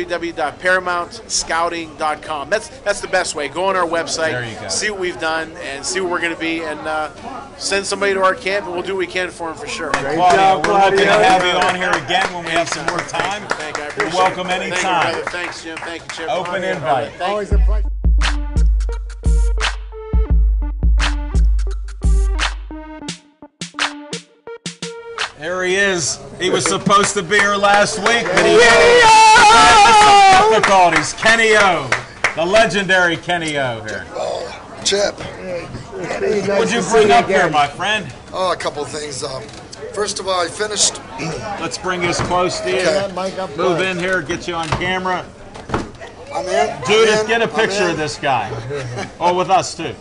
Speaker 9: www.ParamountScouting.com. That's the best way. Go on our website,
Speaker 1: there you go.
Speaker 9: See what we've done, and see where we're going to be, and send somebody to our camp, and we'll do what we can for them for sure.
Speaker 1: Great job, we're looking to have you on here again when we have some more time. You're welcome anytime.
Speaker 9: Thank you, Thanks, Jim. Thank you, Chip.
Speaker 1: Open invite.
Speaker 2: Always a pleasure.
Speaker 1: There he is. He was supposed to be here last week, but he had some difficulties. Kenny O, the legendary Kenny O here.
Speaker 10: Chip.
Speaker 1: What'd you bring up here, my friend?
Speaker 10: Oh, a couple of things. First of all, I finished.
Speaker 1: Let's bring this close to you.
Speaker 10: Okay.
Speaker 1: Move in here, get you on camera.
Speaker 10: I'm in.
Speaker 1: Judith, get a picture of this guy. Oh, with us too.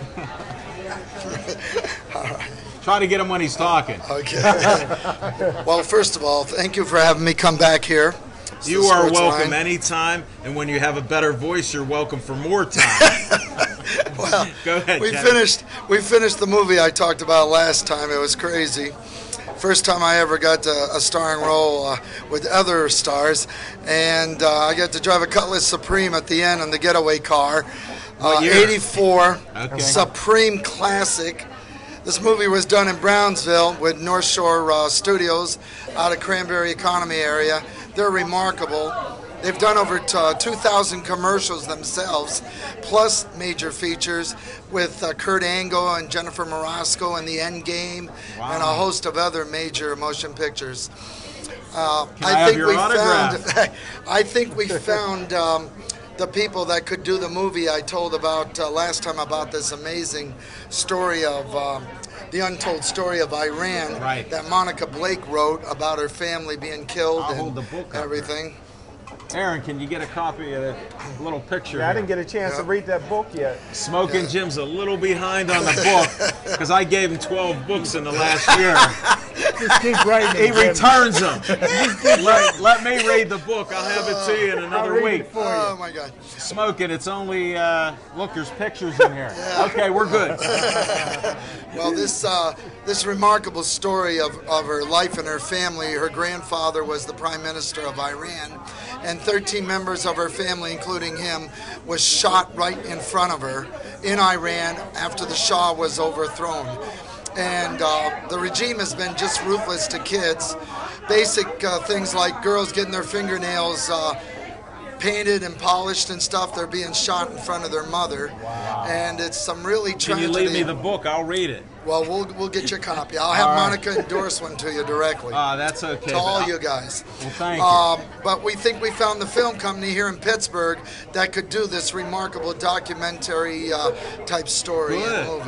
Speaker 10: All right.
Speaker 1: Try to get him when he's talking.
Speaker 10: Okay. Well, first of all, thank you for having me come back here.
Speaker 1: You are welcome anytime, and when you have a better voice, you're welcome for more time.
Speaker 10: Well,
Speaker 1: go ahead.
Speaker 10: We finished the movie I talked about last time. It was crazy. First time I ever got a starring role with other stars, and I got to drive a Cutlass Supreme at the end on the getaway car. 84 Supreme Classic. This movie was done in Brownsville with North Shore Studios out of Cranberry Economy area. They're remarkable. They've done over 2,000 commercials themselves, plus major features with Kurt Angle and Jennifer Morasco and The Endgame, and a host of other major motion pictures. I think we found the people that could do the movie I told about last time about this amazing story of the untold story of Iran that Monica Blake wrote about her family being killed and everything.
Speaker 1: Aaron, can you get a copy of that little picture?
Speaker 3: Yeah, I didn't get a chance to read that book yet.
Speaker 1: Smoking Jim's a little behind on the book because I gave him 12 books in the last year.
Speaker 2: Just keep writing.
Speaker 1: He returns them. let me read the book. I'll have it to you in another week.
Speaker 10: Oh my God!
Speaker 1: Smoking. It's only look. There's pictures in here. Okay, we're good.
Speaker 10: Well, this remarkable story of her life and her family. Her grandfather was the Prime Minister of Iran, and 13 members of her family, including him, was shot right in front of her in Iran after the Shah was overthrown. And the regime has been just ruthless to kids. Basic things like girls getting their fingernails painted and polished and stuff, they're being shot in front of their mother. Wow. And it's some really tragedy.
Speaker 1: Can you leave me the book? I'll read it.
Speaker 10: Well, we'll get you a copy. I'll have Monica endorse one to you directly.
Speaker 1: That's okay.
Speaker 10: To all you guys.
Speaker 1: Well, thank you.
Speaker 10: But we think we found the film company here in Pittsburgh that could do this remarkable documentary type story and movie.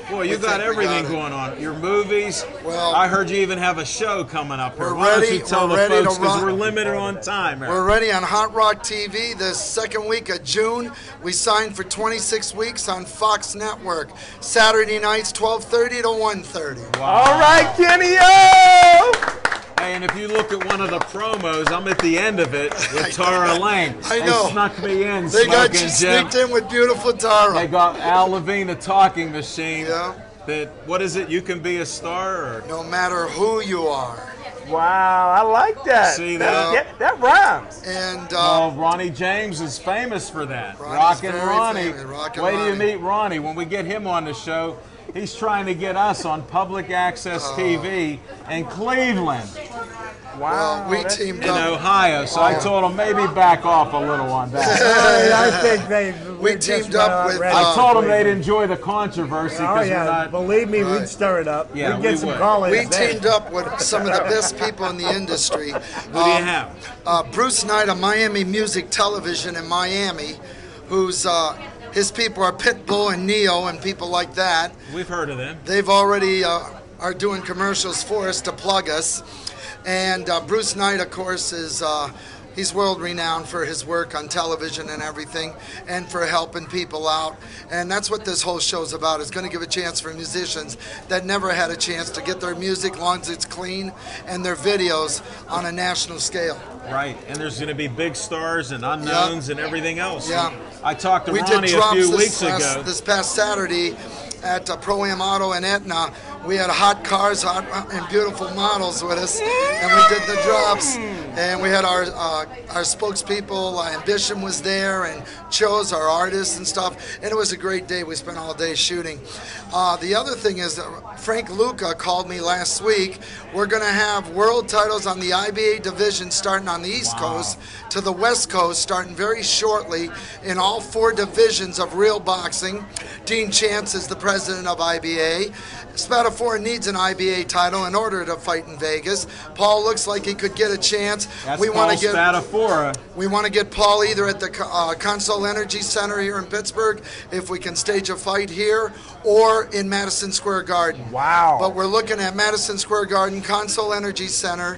Speaker 1: Boy, you
Speaker 10: We
Speaker 1: got
Speaker 10: think we
Speaker 1: everything
Speaker 10: got it.
Speaker 1: going on. Your movies.
Speaker 10: Well,
Speaker 1: I heard you even have a show coming up here.
Speaker 10: we're
Speaker 1: Why don't
Speaker 10: ready-
Speaker 1: you tell
Speaker 10: we're
Speaker 1: the
Speaker 10: ready to
Speaker 1: folks, because
Speaker 10: run.
Speaker 1: we're limited on time here.
Speaker 10: We're ready on Hot Rock TV the second week of June. We signed for 26 weeks on Fox Network. Saturday nights, 12:30 to 1:30.
Speaker 3: All right, Kenny O!
Speaker 1: Hey, and if you look at one of the promos, I'm at the end of it with Tara Lane.
Speaker 10: I know.
Speaker 1: They snuck me in,
Speaker 10: They got
Speaker 1: smoking
Speaker 10: you
Speaker 1: Jim.
Speaker 10: sneaked in with beautiful Tara.
Speaker 1: They got Al Levine, a talking machine.
Speaker 10: Yeah.
Speaker 1: That, what is it? You can be a star, or
Speaker 10: No matter who you are.
Speaker 3: Wow, I like that.
Speaker 1: See that?
Speaker 3: That rhymes.
Speaker 10: And
Speaker 1: well, Ronnie James is famous for that.
Speaker 10: Ronnie's
Speaker 1: Rockin'
Speaker 10: very
Speaker 1: Ronnie.
Speaker 10: famous. Rockin'
Speaker 1: Wait till you
Speaker 10: Ronnie.
Speaker 1: meet Ronnie. When we get him on the show, he's trying to get us on public access TV in Cleveland,
Speaker 3: Wow.
Speaker 10: well, we
Speaker 3: that's-
Speaker 10: teamed
Speaker 1: in
Speaker 10: up.
Speaker 1: Ohio. So I told him maybe back off a little on that.
Speaker 2: I think
Speaker 10: We teamed up with,
Speaker 1: I told them they'd enjoy the controversy
Speaker 2: Oh
Speaker 1: because
Speaker 2: yeah,
Speaker 1: we're not.
Speaker 2: believe me,
Speaker 10: Right.
Speaker 2: we'd stir it up.
Speaker 1: Yeah,
Speaker 2: we'd get
Speaker 1: we
Speaker 2: some
Speaker 1: would.
Speaker 2: call-ins
Speaker 10: We
Speaker 2: then.
Speaker 10: teamed up with some of the best people in the industry.
Speaker 1: Who do you have?
Speaker 10: Bruce Knight of Miami Music Television in Miami, who's his people are Pitbull and Neo and people like that.
Speaker 1: We've heard of them.
Speaker 10: They've already are doing commercials for us to plug us. And Bruce Knight, of course, is he's world renowned for his work on television and everything, and for helping people out. And that's what this whole show's about. It's going to give a chance for musicians that never had a chance to get their music, as long as it's clean, and their videos on a national scale.
Speaker 1: Right, and there's going to be big stars and unknowns and everything else.
Speaker 10: Yeah.
Speaker 1: I talked to
Speaker 10: We
Speaker 1: Ronnie
Speaker 10: did
Speaker 1: a
Speaker 10: drops
Speaker 1: few weeks ago.
Speaker 10: this past Saturday at Pro-Am Auto in Etna. We had hot cars, hot and beautiful models with us, and we did the drops. And we had our spokespeople, Ambition was there, and Chose, our artists and stuff. And it was a great day. We spent all day shooting. The other thing is that Frank Luca called me last week. We're going to have world titles on the IBA division starting on the East Coast to the West Coast starting very shortly in all 4 divisions of real boxing. Dean Chance is the president of IBA. Spatafora needs an IBA title in order to fight in Vegas. Paul looks like he could get a chance.
Speaker 1: That's
Speaker 10: we
Speaker 1: Paul
Speaker 10: want to get
Speaker 1: Spatafora.
Speaker 10: we want to get Paul either at the Consol Energy Center here in Pittsburgh, if we can stage a fight here, or in Madison Square Garden.
Speaker 3: Wow.
Speaker 10: But we're looking at Madison Square Garden, Consol Energy Center,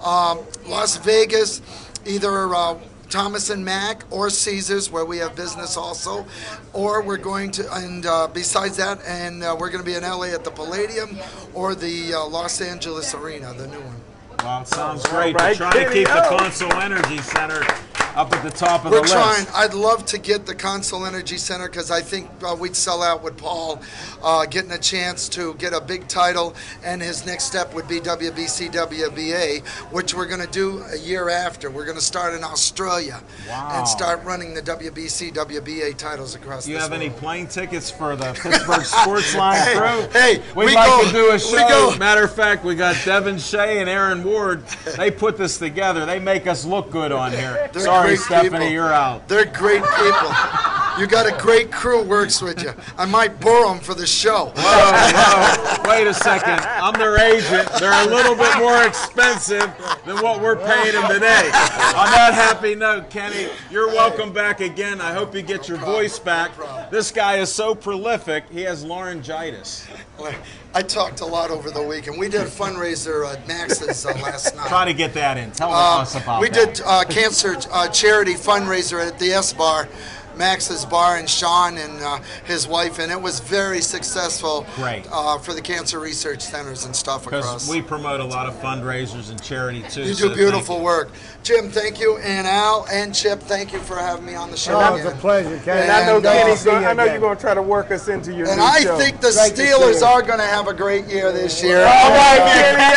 Speaker 10: Las Vegas, either Thomas and Mack or Caesars, where we have business also, or we're going to, and besides that, and we're going to be in LA at the Palladium or the Los Angeles Arena, the new one.
Speaker 1: Well, it sounds great.
Speaker 3: right,
Speaker 1: We're trying to keep the
Speaker 3: Kenny O.
Speaker 1: Console Energy Center up at the top of
Speaker 10: We're
Speaker 1: the list.
Speaker 10: trying. I'd love to get the Consol Energy Center because I think we'd sell out with Paul getting a chance to get a big title, and his next step would be WBC, WBA, which we're going to do a year after. We're going to start in Australia and start running the WBC, WBA titles across
Speaker 1: Do you
Speaker 10: this
Speaker 1: have any
Speaker 10: world.
Speaker 1: plane tickets for the Pittsburgh Sports Line crew?
Speaker 10: Hey,
Speaker 1: We'd
Speaker 10: we
Speaker 1: like
Speaker 10: go-
Speaker 1: to do a
Speaker 10: we
Speaker 1: show.
Speaker 10: go.
Speaker 1: Matter of fact, we got Devin Shea and Aaron Ward. They put this together. They make us look good on here.
Speaker 10: They're
Speaker 1: Sorry,
Speaker 10: great
Speaker 1: Stephanie,
Speaker 10: people.
Speaker 1: you're out.
Speaker 10: They're great people. You got a great crew works with you. I might borrow them for the show.
Speaker 1: Whoa, wait a second. I'm their agent. They're a little bit more expensive than what we're paying them today. On that happy note, Kenny, you're welcome back again. I hope you get your voice back. This guy is so prolific, he has laryngitis.
Speaker 10: I talked a lot over the weekend. We did a fundraiser at Max's last night.
Speaker 1: Try to get that in. Tell us about
Speaker 10: We
Speaker 1: that.
Speaker 10: did cancer charity fundraiser at the S Bar, Max's Bar, and Sean and his wife, and it was very successful.
Speaker 1: Great.
Speaker 10: For the cancer research centers and stuff across.
Speaker 1: Because we promote a lot of fundraisers and charity too.
Speaker 10: You
Speaker 1: so
Speaker 10: do beautiful
Speaker 1: thank you.
Speaker 10: work. Jim, thank you, and Al and Chip, thank you for having me on the show.
Speaker 2: Oh, it's a
Speaker 10: again.
Speaker 2: pleasure, Kenny.
Speaker 3: And I know
Speaker 10: And,
Speaker 3: Kenny's
Speaker 2: see you
Speaker 3: going. I know
Speaker 2: again.
Speaker 3: you're going to try to work us into your
Speaker 10: And
Speaker 3: new
Speaker 10: I
Speaker 3: show.
Speaker 10: think the
Speaker 2: Great to see
Speaker 10: Steelers
Speaker 2: you.
Speaker 10: are going to have a great year this year.
Speaker 3: All right, Kenny.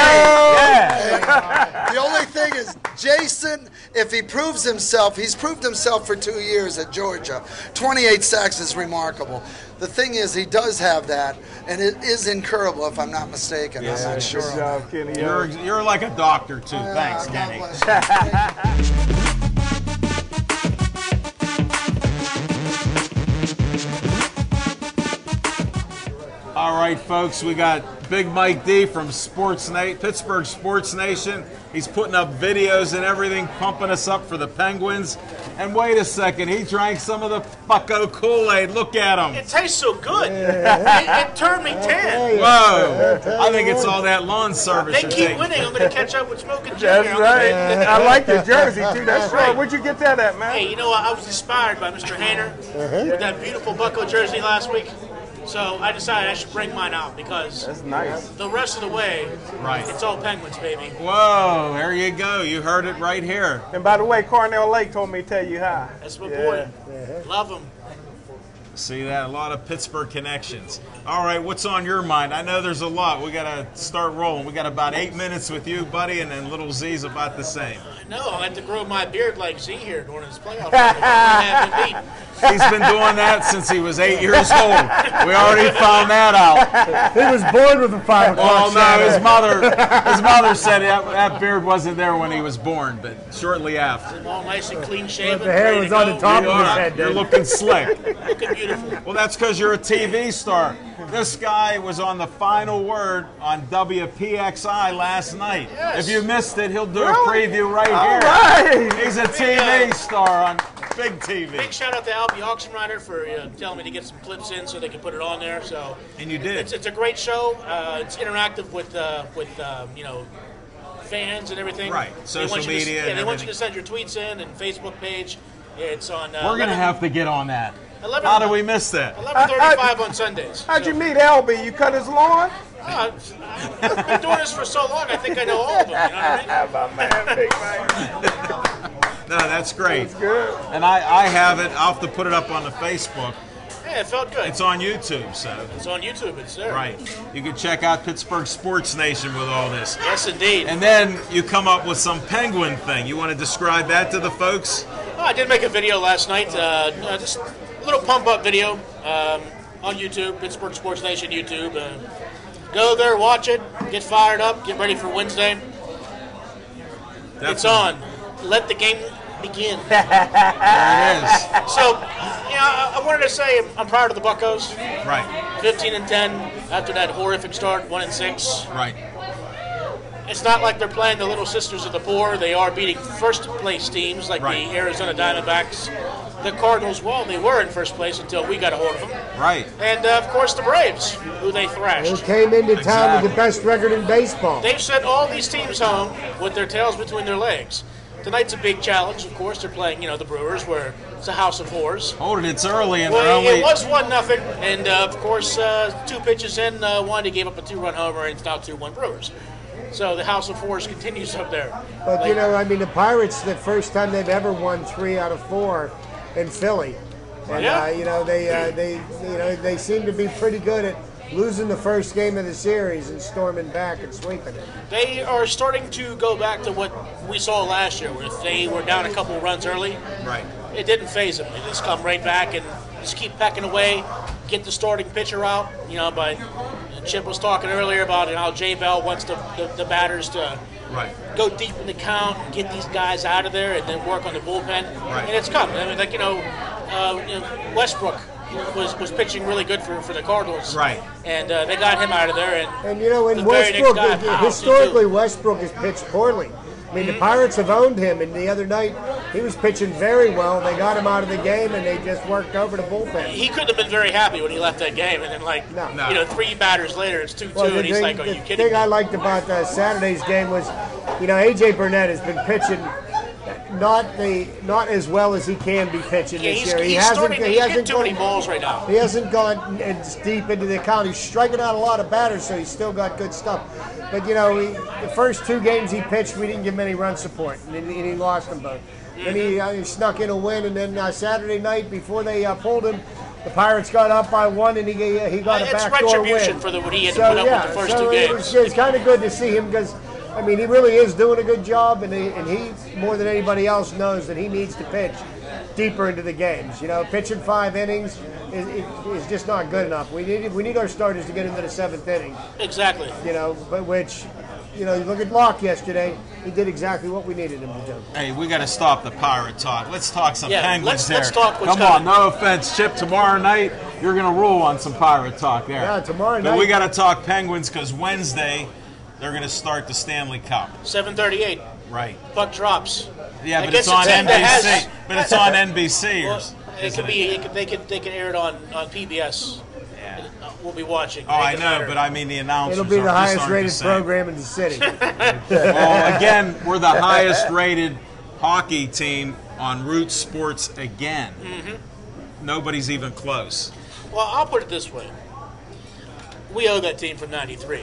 Speaker 1: Yeah.
Speaker 10: The only thing is, Jason, if he proves himself, he's proved himself for 2 years at Georgia. 28 sacks is remarkable. The thing is, he does have that, and it is incurable, if I'm not mistaken.
Speaker 1: Yes,
Speaker 10: I'm
Speaker 1: it
Speaker 10: not
Speaker 1: is.
Speaker 10: sure.
Speaker 3: Good
Speaker 10: on
Speaker 3: job, Kenny.
Speaker 1: You're like a doctor too.
Speaker 10: that.
Speaker 1: Thanks,
Speaker 10: God
Speaker 1: Kenny.
Speaker 10: bless you.
Speaker 1: All right, folks, we got Big Mike D from Pittsburgh Sports Nation. He's putting up videos and everything, pumping us up for the Penguins. And wait a second, he drank some of the fucko Kool-Aid. Look at him.
Speaker 11: It tastes so good. It turned me 10.
Speaker 1: Whoa. I think it's all that lawn service.
Speaker 11: They keep winning. I'm going to catch up with Smoking Jimmy.
Speaker 3: That's right. I like the jersey, too. That's right. Where'd you get that at, man?
Speaker 11: Hey, you know what? I was inspired by Mr. Hayner with that beautiful Bucko jersey last week. So I decided I should bring mine out because
Speaker 3: that's nice.
Speaker 11: The rest of the way,
Speaker 1: right?
Speaker 11: It's all Penguins, baby.
Speaker 1: Whoa, there you go. You heard it right here.
Speaker 3: And by the way, Cornell Lake told me to tell you hi.
Speaker 11: That's my boy. Love him.
Speaker 1: See that? A lot of Pittsburgh connections. All right, what's on your mind? I know there's a lot. We got to start rolling. We got about 8 minutes with you, buddy, and then little Z's about the same.
Speaker 11: No, I'll have to grow my beard like Z here during this playoff. Run.
Speaker 1: He's been doing that since he was 8 years old. We already found that out.
Speaker 2: He was born with a 5 o'clock.
Speaker 1: Oh no, his mother said that beard wasn't there when he was born, but shortly after.
Speaker 11: All nice and clean shaven.
Speaker 2: The hair was on the top of his head.
Speaker 1: You're looking slick.
Speaker 11: Looking beautiful.
Speaker 1: Well, that's because you're a TV star. This guy was on the Final Word on WPXI last night.
Speaker 11: Yes.
Speaker 1: If you missed it, he'll do a preview right here.
Speaker 3: Right.
Speaker 1: He's a TV star on big TV.
Speaker 11: Big shout out to Albie Oxenrider for telling me to get some clips in so they can put it on there. So
Speaker 1: and you did.
Speaker 11: It's a great show. It's interactive with fans and everything.
Speaker 1: Right. Social media.
Speaker 11: They want you to send your tweets in and Facebook page. It's on.
Speaker 1: We're gonna have to get on that.
Speaker 11: 11,
Speaker 1: How did we miss that?
Speaker 11: 11:35 on Sundays.
Speaker 3: How'd you meet Albie? You cut his lawn?
Speaker 11: I've been doing this for so long. I think I know all of them. You know what I mean?
Speaker 3: My man, big man.
Speaker 1: No, that's great.
Speaker 3: That's good.
Speaker 1: And I have it. I'll have to put it up on the Facebook.
Speaker 11: Yeah, it felt good.
Speaker 1: It's on YouTube, so.
Speaker 11: It's on YouTube. It's there.
Speaker 1: Right. You can check out Pittsburgh Sports Nation with all this.
Speaker 11: Yes, indeed.
Speaker 1: And then you come up with some Penguin thing. You want to describe that to the folks?
Speaker 11: I did make a video last night. Just a little pump-up video on YouTube, Pittsburgh Sports Nation YouTube. Go there, watch it, get fired up, get ready for Wednesday.
Speaker 1: Definitely.
Speaker 11: It's on. Let the game begin.
Speaker 1: There it is.
Speaker 11: So, I wanted to say I'm proud of the Buccos.
Speaker 1: Right.
Speaker 11: 15-10 after that horrific start, 1-6.
Speaker 1: Right.
Speaker 11: It's not like they're playing the little sisters of the poor. They are beating first-place teams like the Arizona Diamondbacks. The Cardinals, well, they were in first place until we got a hold of them.
Speaker 1: Right.
Speaker 11: And, of course, the Braves, who they thrashed.
Speaker 2: Who came into town with the best record in baseball.
Speaker 11: They've sent all these teams home with their tails between their legs. Tonight's a big challenge. Of course, they're playing, the Brewers, where it's a house of horrors.
Speaker 1: Hold it, it's early. And
Speaker 11: well,
Speaker 1: only...
Speaker 11: it was 1-0, and, of course, 2 pitches in, one, they gave up a 2-run homer, and it's now 2-1 Brewers. So the house of horrors continues up there.
Speaker 2: But, the Pirates, the first time they've ever won 3 out of 4 in Philly. And, they seem to be pretty good at losing the first game of the series and storming back and sweeping it.
Speaker 11: They are starting to go back to what we saw last year, where they were down a couple runs early.
Speaker 1: Right.
Speaker 11: It didn't phase them. They just come right back and just keep pecking away, get the starting pitcher out. But Chip was talking earlier about how Jay Bell wants the batters to go deep in the count and get these guys out of there and then work on the bullpen.
Speaker 1: Right.
Speaker 11: And it's coming. I mean, Westbrook was pitching really good for the Cardinals.
Speaker 1: Right.
Speaker 11: And they got him out of there. And
Speaker 2: in Westbrook, historically, Westbrook has pitched poorly. I mean, the Pirates have owned him, and the other night he was pitching very well. They got him out of the game, and they just worked over the bullpen.
Speaker 11: He couldn't have been very happy when he left that game, and then 3 batters later, it's 2-2, and he's like, "Are you kidding me?"
Speaker 2: The thing I liked about Saturday's game was, AJ Burnett has been pitching not as well as he can be pitching this year.
Speaker 11: He hasn't hit too many balls right now.
Speaker 2: He hasn't gone as deep into the count. He's striking out a lot of batters, so he's still got good stuff. But, the first 2 games he pitched, we didn't give him any run support, and he lost them both. Then he snuck in a win, and then Saturday night, before they pulled him, the Pirates got up by 1, and he got a backdoor win.
Speaker 11: It's retribution for what he had to put up with the first 2 games.
Speaker 2: It's kind of good to see him because, he really is doing a good job, and he more than anybody else knows that he needs to pitch deeper into the games. Pitching 5 innings is just not good enough. We need our starters to get into the 7th inning.
Speaker 11: Exactly.
Speaker 2: But which you know, you look at Locke yesterday. He did exactly what we needed him to do.
Speaker 1: Hey, we got to stop the pirate talk. Let's talk some Penguins
Speaker 11: let's
Speaker 1: there.
Speaker 11: talk what's
Speaker 1: Come on,
Speaker 11: coming.
Speaker 1: no offense, Chip. Tomorrow night, you're going to rule on some pirate talk there.
Speaker 2: Yeah, tomorrow
Speaker 1: But
Speaker 2: night.
Speaker 1: we got to talk Penguins because Wednesday, they're going to start the Stanley Cup.
Speaker 11: 7:38.
Speaker 1: Right.
Speaker 11: Puck drops.
Speaker 1: Yeah, but
Speaker 11: Against
Speaker 1: it's on
Speaker 11: a team that
Speaker 1: NBC.
Speaker 11: has-
Speaker 1: But it's on NBC.
Speaker 11: Well, it could be. They can air it on PBS.
Speaker 1: Yeah.
Speaker 11: We'll be watching.
Speaker 1: Oh, I
Speaker 11: Make it
Speaker 1: know,
Speaker 11: matter.
Speaker 1: but I mean the announcers.
Speaker 2: It'll be the
Speaker 1: aren't- just
Speaker 2: highest
Speaker 1: aren't the
Speaker 2: rated
Speaker 1: same.
Speaker 2: program in the city.
Speaker 1: Well, again, we're the highest rated hockey team on Root Sports again. Nobody's even close.
Speaker 11: Well, I'll put it this way: we owe that team from '93,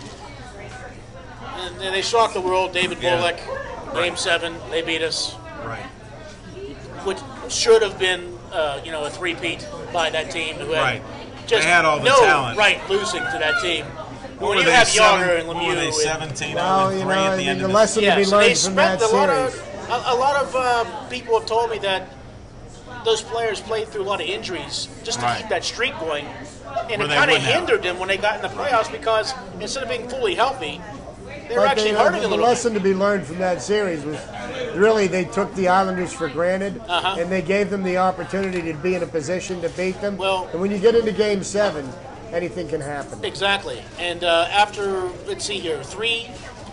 Speaker 11: and they shocked the world. David
Speaker 1: Yeah.
Speaker 11: Bullock, Game 7, they beat us,
Speaker 1: Right.
Speaker 11: which should have been, a three-peat by that team who had
Speaker 1: Right.
Speaker 11: just
Speaker 1: They had all the
Speaker 11: no
Speaker 1: talent.
Speaker 11: right losing to that team.
Speaker 1: What
Speaker 11: When
Speaker 1: were
Speaker 11: you
Speaker 1: they,
Speaker 11: have Yager
Speaker 1: seven-
Speaker 11: and
Speaker 1: what
Speaker 11: Lemieux,
Speaker 1: were they,
Speaker 11: and-
Speaker 1: 17
Speaker 2: Well,
Speaker 1: and
Speaker 2: you
Speaker 1: 3
Speaker 2: know,
Speaker 1: at the end
Speaker 2: the
Speaker 1: of the
Speaker 2: lesson to
Speaker 11: yeah,
Speaker 2: be
Speaker 11: so they
Speaker 2: learned from that
Speaker 11: spent a lot of
Speaker 2: series.
Speaker 11: a lot of people have told me that those players played through a lot of injuries just to
Speaker 1: Right.
Speaker 11: keep that streak going, and
Speaker 1: Where
Speaker 11: it
Speaker 1: they
Speaker 11: kind of
Speaker 1: wouldn't have.
Speaker 11: hindered them when they got in the playoffs because instead of being fully healthy, they were
Speaker 2: But
Speaker 11: actually
Speaker 2: the
Speaker 11: hurting a little bit.
Speaker 2: lesson to be learned from that series was really they took the Islanders for granted, and they gave them the opportunity to be in a position to beat them.
Speaker 11: Well-
Speaker 2: and when you get into Game 7, anything can happen.
Speaker 11: Exactly, and after let's see here, 3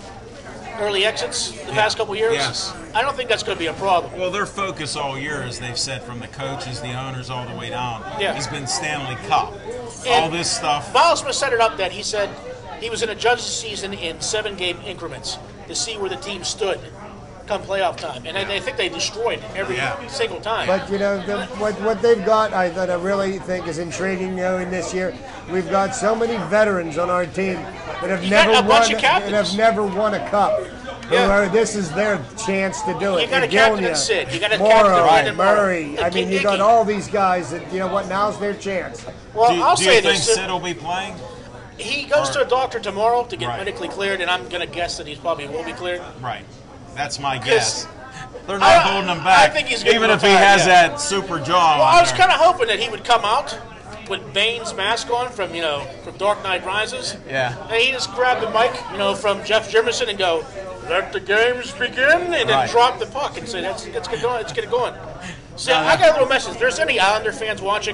Speaker 11: early exits the past couple years,
Speaker 1: Yes.
Speaker 11: I don't think that's going to be a problem.
Speaker 1: Well, their focus all year, as they've said, from the coaches, the owners, all the way down,
Speaker 11: Yeah.
Speaker 1: has been Stanley Cup.
Speaker 11: And
Speaker 1: all this stuff.
Speaker 11: Miles Smith set it up that he said he was going to judge the season in 7-game increments to see where the team stood come playoff time, and I think they destroyed every single time.
Speaker 2: But you know what they've got, that I really think is intriguing. You know, in this year, we've got so many veterans on our team that have
Speaker 11: You got
Speaker 2: never
Speaker 11: a bunch
Speaker 2: won.
Speaker 11: of captains.
Speaker 2: That have never won a cup.
Speaker 11: Yeah.
Speaker 2: This is their chance to do it.
Speaker 11: You got a captain
Speaker 2: Igilnia,
Speaker 11: in Sid. You got a
Speaker 2: Morrow,
Speaker 11: captain in Brandon Morrow.
Speaker 2: Murray. I mean, you got
Speaker 11: Icky.
Speaker 2: all these guys that, you know what, now's their chance.
Speaker 11: Well, I'll
Speaker 1: do
Speaker 11: say
Speaker 1: you think
Speaker 11: this.
Speaker 1: Sid will be playing?
Speaker 11: He goes to a doctor tomorrow to get
Speaker 1: Right.
Speaker 11: medically cleared, and I'm going to guess that he probably will be cleared.
Speaker 1: Right. That's my guess. They're not
Speaker 11: I-
Speaker 1: holding him back.
Speaker 11: I think he's gonna
Speaker 1: even if he
Speaker 11: retire,
Speaker 1: has
Speaker 11: yeah.
Speaker 1: that super jaw.
Speaker 11: Well,
Speaker 1: on
Speaker 11: I was
Speaker 1: there.
Speaker 11: kind of hoping that he would come out with Bane's mask on from Dark Knight Rises.
Speaker 1: Yeah.
Speaker 11: And he just grabbed the mic, from Jeff Jemison and go, "Let the games begin," and then
Speaker 1: Right.
Speaker 11: drop the puck and say, "Let's get going. Let's get it going." So I got a little message. If there's any Islander fans watching,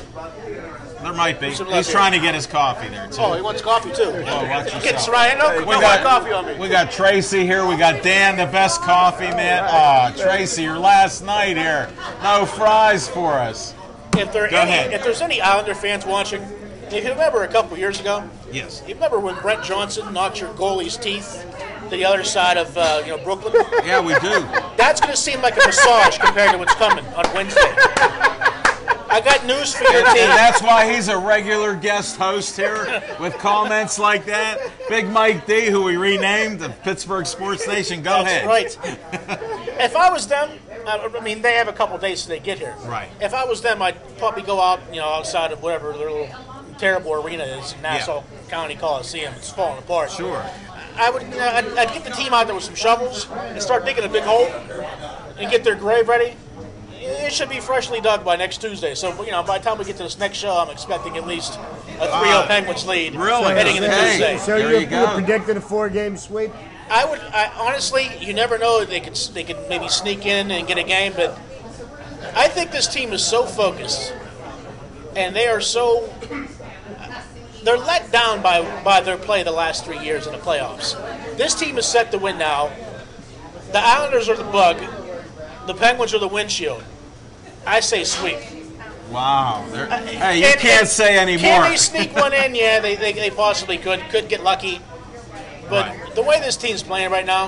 Speaker 1: There might be.
Speaker 11: Some love
Speaker 1: He's
Speaker 11: here.
Speaker 1: trying to get his coffee there too.
Speaker 11: oh, he wants coffee too.
Speaker 1: Oh, watch
Speaker 11: Get
Speaker 1: yourself.
Speaker 11: Soraya, no coffee on me.
Speaker 1: We got Tracy here. We got Dan, the best coffee man. Oh, Tracy, your last night here. No fries for us.
Speaker 11: If
Speaker 1: Go ahead.
Speaker 11: there's any Islander fans watching, if you remember a couple years ago,
Speaker 1: Yes.
Speaker 11: you remember when Brent Johnson knocked your goalie's teeth to the other side of Brooklyn?
Speaker 1: Yeah, we do.
Speaker 11: That's going to seem like a massage compared to what's coming on Wednesday. I got news for your
Speaker 1: And
Speaker 11: team.
Speaker 1: that's why he's a regular guest host here with comments like that. Big Mike D, who we renamed the Pittsburgh Sports Nation. Go
Speaker 11: That's
Speaker 1: ahead.
Speaker 11: right. If I was them, I mean, they have a couple days till they get here.
Speaker 1: Right.
Speaker 11: If I was them, I'd probably go out, outside of whatever their little terrible arena is in Nassau County Coliseum. It's falling apart.
Speaker 1: Sure.
Speaker 11: I would, I'd get the team out there with some shovels and start digging a big hole and get their grave ready. It should be freshly dug by next Tuesday. So, by the time we get to this next show, I'm expecting at least a 3-0 Penguins lead
Speaker 1: really?
Speaker 11: heading into
Speaker 1: Hey.
Speaker 11: Tuesday.
Speaker 2: So
Speaker 1: There
Speaker 2: you
Speaker 1: you go.
Speaker 2: predicted a 4-game sweep?
Speaker 11: I honestly, you never know. They could maybe sneak in and get a game, but I think this team is so focused, and they are so they're let down by their play the last 3 years in the playoffs. This team is set to win now. The Islanders are the bug. The Penguins are the windshield. I say sweep.
Speaker 1: Wow. Hey, you
Speaker 11: And-
Speaker 1: can't
Speaker 11: and
Speaker 1: say any
Speaker 11: Can
Speaker 1: more.
Speaker 11: they sneak one in? Yeah, they possibly could get lucky. But
Speaker 1: Right.
Speaker 11: the way this team's playing right now,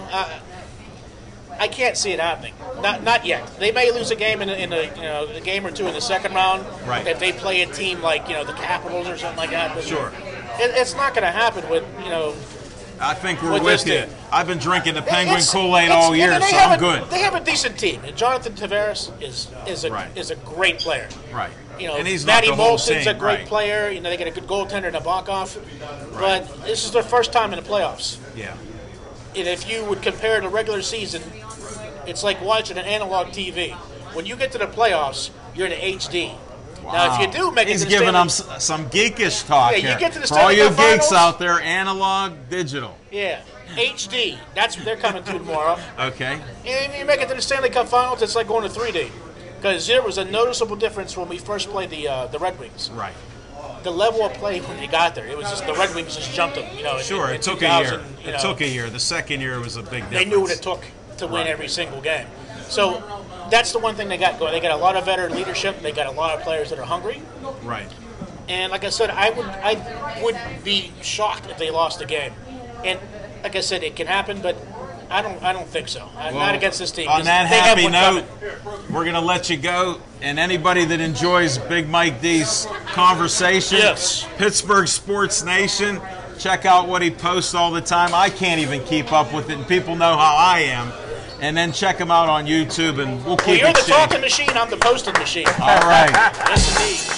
Speaker 11: I can't see it happening. Not yet. They may lose a game in a game or two in the second round.
Speaker 1: Right.
Speaker 11: If they play a team like the Capitals or something like that. But
Speaker 1: Sure.
Speaker 11: It's not going to happen with
Speaker 1: I think we're
Speaker 11: With
Speaker 1: with
Speaker 11: this
Speaker 1: you.
Speaker 11: team.
Speaker 1: I've been drinking the Penguin
Speaker 11: It's-
Speaker 1: Kool-Aid
Speaker 11: it's-
Speaker 1: all year,
Speaker 11: and they
Speaker 1: so
Speaker 11: have
Speaker 1: I'm
Speaker 11: a-
Speaker 1: good.
Speaker 11: They have a decent team. And Jonathan Tavares is a great player.
Speaker 1: Right.
Speaker 11: And
Speaker 1: he's not
Speaker 11: Matty
Speaker 1: the whole
Speaker 11: Molson's
Speaker 1: team,
Speaker 11: a great
Speaker 1: right.
Speaker 11: player. They get a good goaltender, Nabokov. But this is their first time in the playoffs.
Speaker 1: Yeah.
Speaker 11: And if you would compare the regular season, it's like watching an analog TV. When you get to the playoffs, you're in HD. Now, if you do make
Speaker 1: He's
Speaker 11: it to the
Speaker 1: giving them
Speaker 11: Stanley-
Speaker 1: some geekish talk
Speaker 11: Yeah, you
Speaker 1: here.
Speaker 11: get to the
Speaker 1: For all
Speaker 11: Stanley
Speaker 1: you
Speaker 11: Cup
Speaker 1: geeks
Speaker 11: Finals-
Speaker 1: out there, analog, digital.
Speaker 11: Yeah. HD. They're coming through tomorrow.
Speaker 1: Okay.
Speaker 11: And you make it to the Stanley Cup Finals, it's like going to 3D. Because there was a noticeable difference when we first played the Red Wings.
Speaker 1: Right.
Speaker 11: The level of play when they got there, it was just the Red Wings just jumped them.
Speaker 1: Sure, it took a year. It took a year. The second year was a big difference.
Speaker 11: They knew what it took to win every single game. So that's the one thing they got going. They got a lot of veteran leadership. They got a lot of players that are hungry.
Speaker 1: Right.
Speaker 11: And like I said, I would be shocked if they lost the game. And like I said, it can happen, but I don't think so. Not against this team.
Speaker 1: On that happy note, we're going to let you go. And anybody that enjoys Big Mike D's conversation, Pittsburgh Sports Nation, check out what he posts all the time. I can't even keep up with it, and people know how I am. And then check him out on YouTube, and we'll keep
Speaker 11: you're
Speaker 1: it
Speaker 11: the talking machine, I'm the posting machine.
Speaker 1: All right.
Speaker 11: Yes,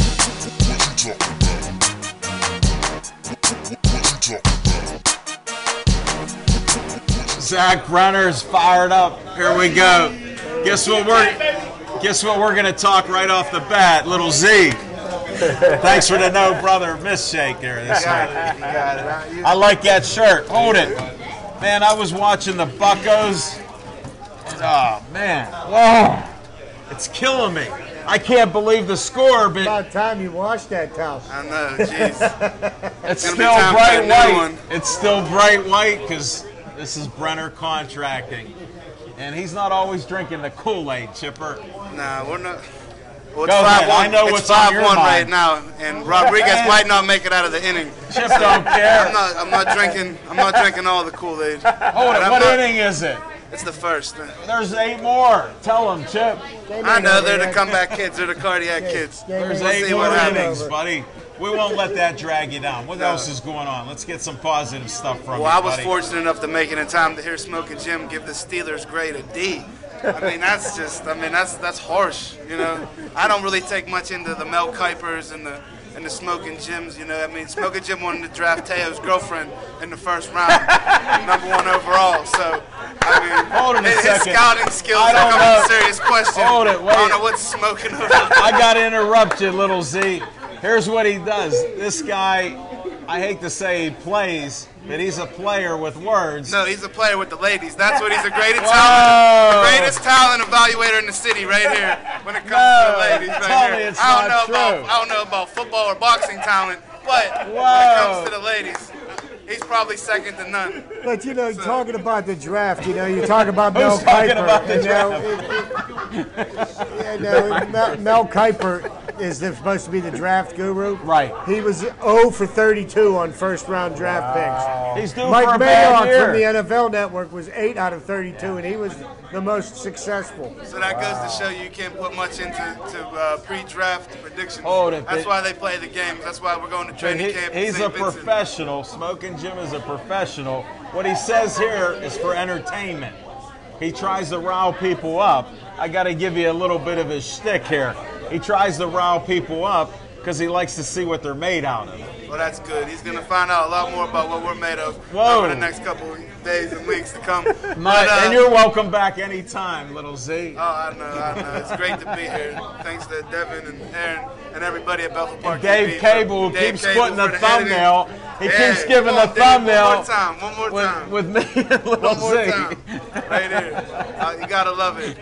Speaker 11: indeed.
Speaker 1: Zach Brenner's fired up. Here we go. Guess what we're going to talk right off the bat, little Z. Thanks for the no brother miss shake there. I like that shirt. Hold it. Man, I was watching the Buccos. Oh, man. Whoa. It's killing me. I can't believe the score, but
Speaker 2: about time you washed that towel.
Speaker 12: I know, jeez.
Speaker 1: It's still bright white. It's still bright white because this is Brenner Contracting. And he's not always drinking the Kool-Aid, Chipper.
Speaker 12: Nah, we're not. Well,
Speaker 1: it's 5-1. I know what's on your mind.
Speaker 12: Right now, and Rodriguez might not make it out of the inning.
Speaker 1: Chip don't care.
Speaker 12: I'm not drinking all the Kool-Aid.
Speaker 1: Hold it. What inning is it?
Speaker 12: It's the first.
Speaker 1: There's 8 more. Tell them, Chip.
Speaker 12: I know, they're the comeback kids. They're the cardiac kids.
Speaker 1: There's 8 more innings, buddy. We won't let that drag you down. What else is going on? Let's get some positive stuff from you,
Speaker 12: I was
Speaker 1: buddy.
Speaker 12: fortunate enough to make it in time to hear Smoking Jim give the Steelers grade a D. I mean, that's harsh, you know. I don't really take much into the Mel Kipers and the Smoking Jims, you know. I mean, Smoking Jim wanted to draft Teo's girlfriend in the first round, #1 overall. So, I mean, his scouting skills are a serious question.
Speaker 1: Hold it, wait.
Speaker 12: I don't know what's smoking over.
Speaker 1: I got to interrupt you, little Z. Here's what he does. This guy, I hate to say he plays, but he's a player with words.
Speaker 12: No, he's a player with the ladies. That's what he's the greatest talent. The greatest talent evaluator in the city right here when it comes to the ladies right here. I don't know about football or boxing talent, but when it comes to the ladies, he's probably second to none.
Speaker 2: But you know, talking about the draft, you know, you talk about Mel
Speaker 1: Who's talking
Speaker 2: Kiper.
Speaker 1: about the
Speaker 2: draft? Mel Kiper is supposed to be the draft guru.
Speaker 1: Right.
Speaker 2: He was 0 for 32 on first-round draft picks.
Speaker 1: He's due
Speaker 2: Mike
Speaker 1: for a bad
Speaker 2: Mayock
Speaker 1: year.
Speaker 2: from the NFL Network was 8 out of 32, and he was the most successful.
Speaker 12: So that goes to show you can't put much into pre-draft predictions. That's why they play the games. That's why we're going to training camp.
Speaker 1: He's a professional. Smoking Jim is a professional. What he says here is for entertainment. He tries to rile people up. I got to give you a little bit of his shtick here. He tries to rile people up because he likes to see what they're made out of.
Speaker 12: Well, that's good. He's going to find out a lot more about what we're made of over the next couple of days and weeks to come.
Speaker 1: And you're welcome back anytime, little Z.
Speaker 12: Oh, I know. It's great to be here. Thanks to Devin and Aaron and everybody at Bethel Park.
Speaker 1: Dave Cable keeps putting the thumbnail. He keeps giving the thumbnail.
Speaker 12: One more time.
Speaker 1: With me and little Z.
Speaker 12: One more time. Right here. You got to love it.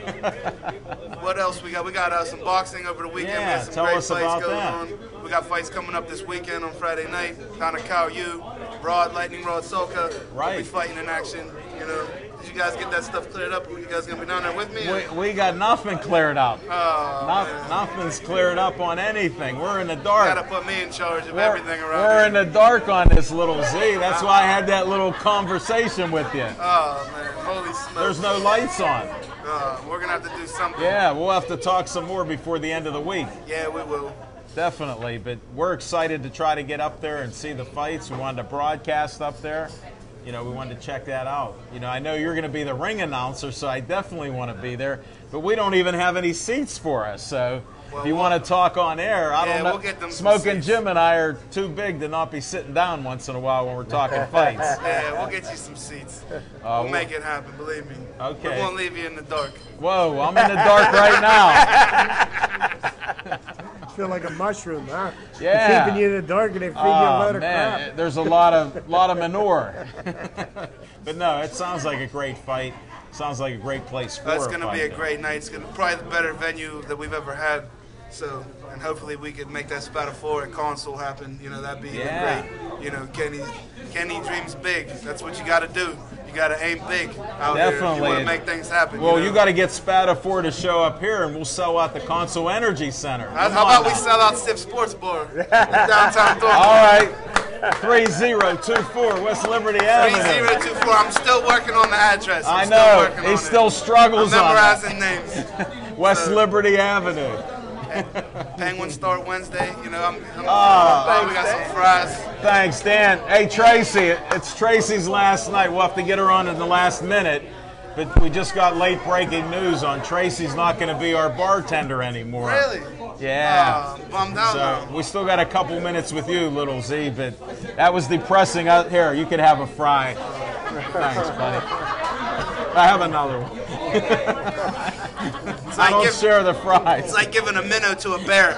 Speaker 12: What else we got? We got some boxing over the weekend.
Speaker 1: Yeah,
Speaker 12: we had some
Speaker 1: tell
Speaker 12: great
Speaker 1: us
Speaker 12: fights
Speaker 1: about
Speaker 12: going
Speaker 1: that.
Speaker 12: on. We got fights coming up this weekend on Friday night down at Cal U. Rod, Lightning Rod Soka.
Speaker 1: Right.
Speaker 12: We'll be fighting in action. You know, did you guys get that stuff cleared up? You guys gonna be down there with me?
Speaker 1: We got nothing cleared up. Nothing's cleared up on anything. We're in the dark.
Speaker 12: You gotta put me in charge of everything around
Speaker 1: We're
Speaker 12: here.
Speaker 1: in the dark on this, little Z. That's why I had that little conversation with you.
Speaker 12: Oh man, holy smokes.
Speaker 1: There's no lights on.
Speaker 12: We're gonna have to do something.
Speaker 1: Yeah, we'll have to talk some more before the end of the week.
Speaker 12: Yeah, we will.
Speaker 1: Definitely, but we're excited to try to get up there and see the fights. We wanted to broadcast up there. You know, we wanted to check that out. You know, I know you're going to be the ring announcer, so I definitely want to be there. But we don't even have any seats for us, so if you want to talk on air, I don't know.
Speaker 12: We'll get them
Speaker 1: Smoking Jim and I are too big to not be sitting down once in a while when we're talking fights.
Speaker 12: Yeah, we'll get you some seats. We'll make it happen, believe me.
Speaker 1: Okay.
Speaker 12: We won't leave you in the dark.
Speaker 1: Whoa, I'm in the dark right now.
Speaker 2: feel like a mushroom, huh?
Speaker 1: Yeah.
Speaker 2: They're keeping you in the dark and they feed you a load of
Speaker 1: man,
Speaker 2: crap.
Speaker 1: there's a lot of manure. But no, it sounds like a great fight. Sounds like a great place for
Speaker 12: That's
Speaker 1: a
Speaker 12: going to
Speaker 1: fight.
Speaker 12: be a great night. It's going to probably the better venue that we've ever had. So, and hopefully we can make that Spada 4 at Console happen. You know, that'd be even great. You know, Kenny dreams big. That's what you got to do. You got to aim big out here if you want to make things happen.
Speaker 1: Well, you got to get Spada 4 to show up here, and we'll sell out the Console Energy Center.
Speaker 12: How about we sell out Sip Sports Bar downtown Dortmund?
Speaker 1: All right. 3024 West Liberty Avenue.
Speaker 12: 3024. I'm still working on the address.
Speaker 1: I know. He still struggles on
Speaker 12: memorizing names.
Speaker 1: West Liberty Avenue.
Speaker 12: Penguins start Wednesday. You know, we got some fries.
Speaker 1: Thanks, Dan. Hey, Tracy, it's Tracy's last night. We'll have to get her on in the last minute. But we just got late breaking news on Tracy's not going to be our bartender anymore.
Speaker 12: Really?
Speaker 1: Yeah.
Speaker 12: Bummed out.
Speaker 1: So we still got a couple minutes with you, Little Z, but that was depressing. Here, you could have a fry. Thanks, buddy. I have another one. I don't share the fries.
Speaker 12: It's like giving a minnow to a bear.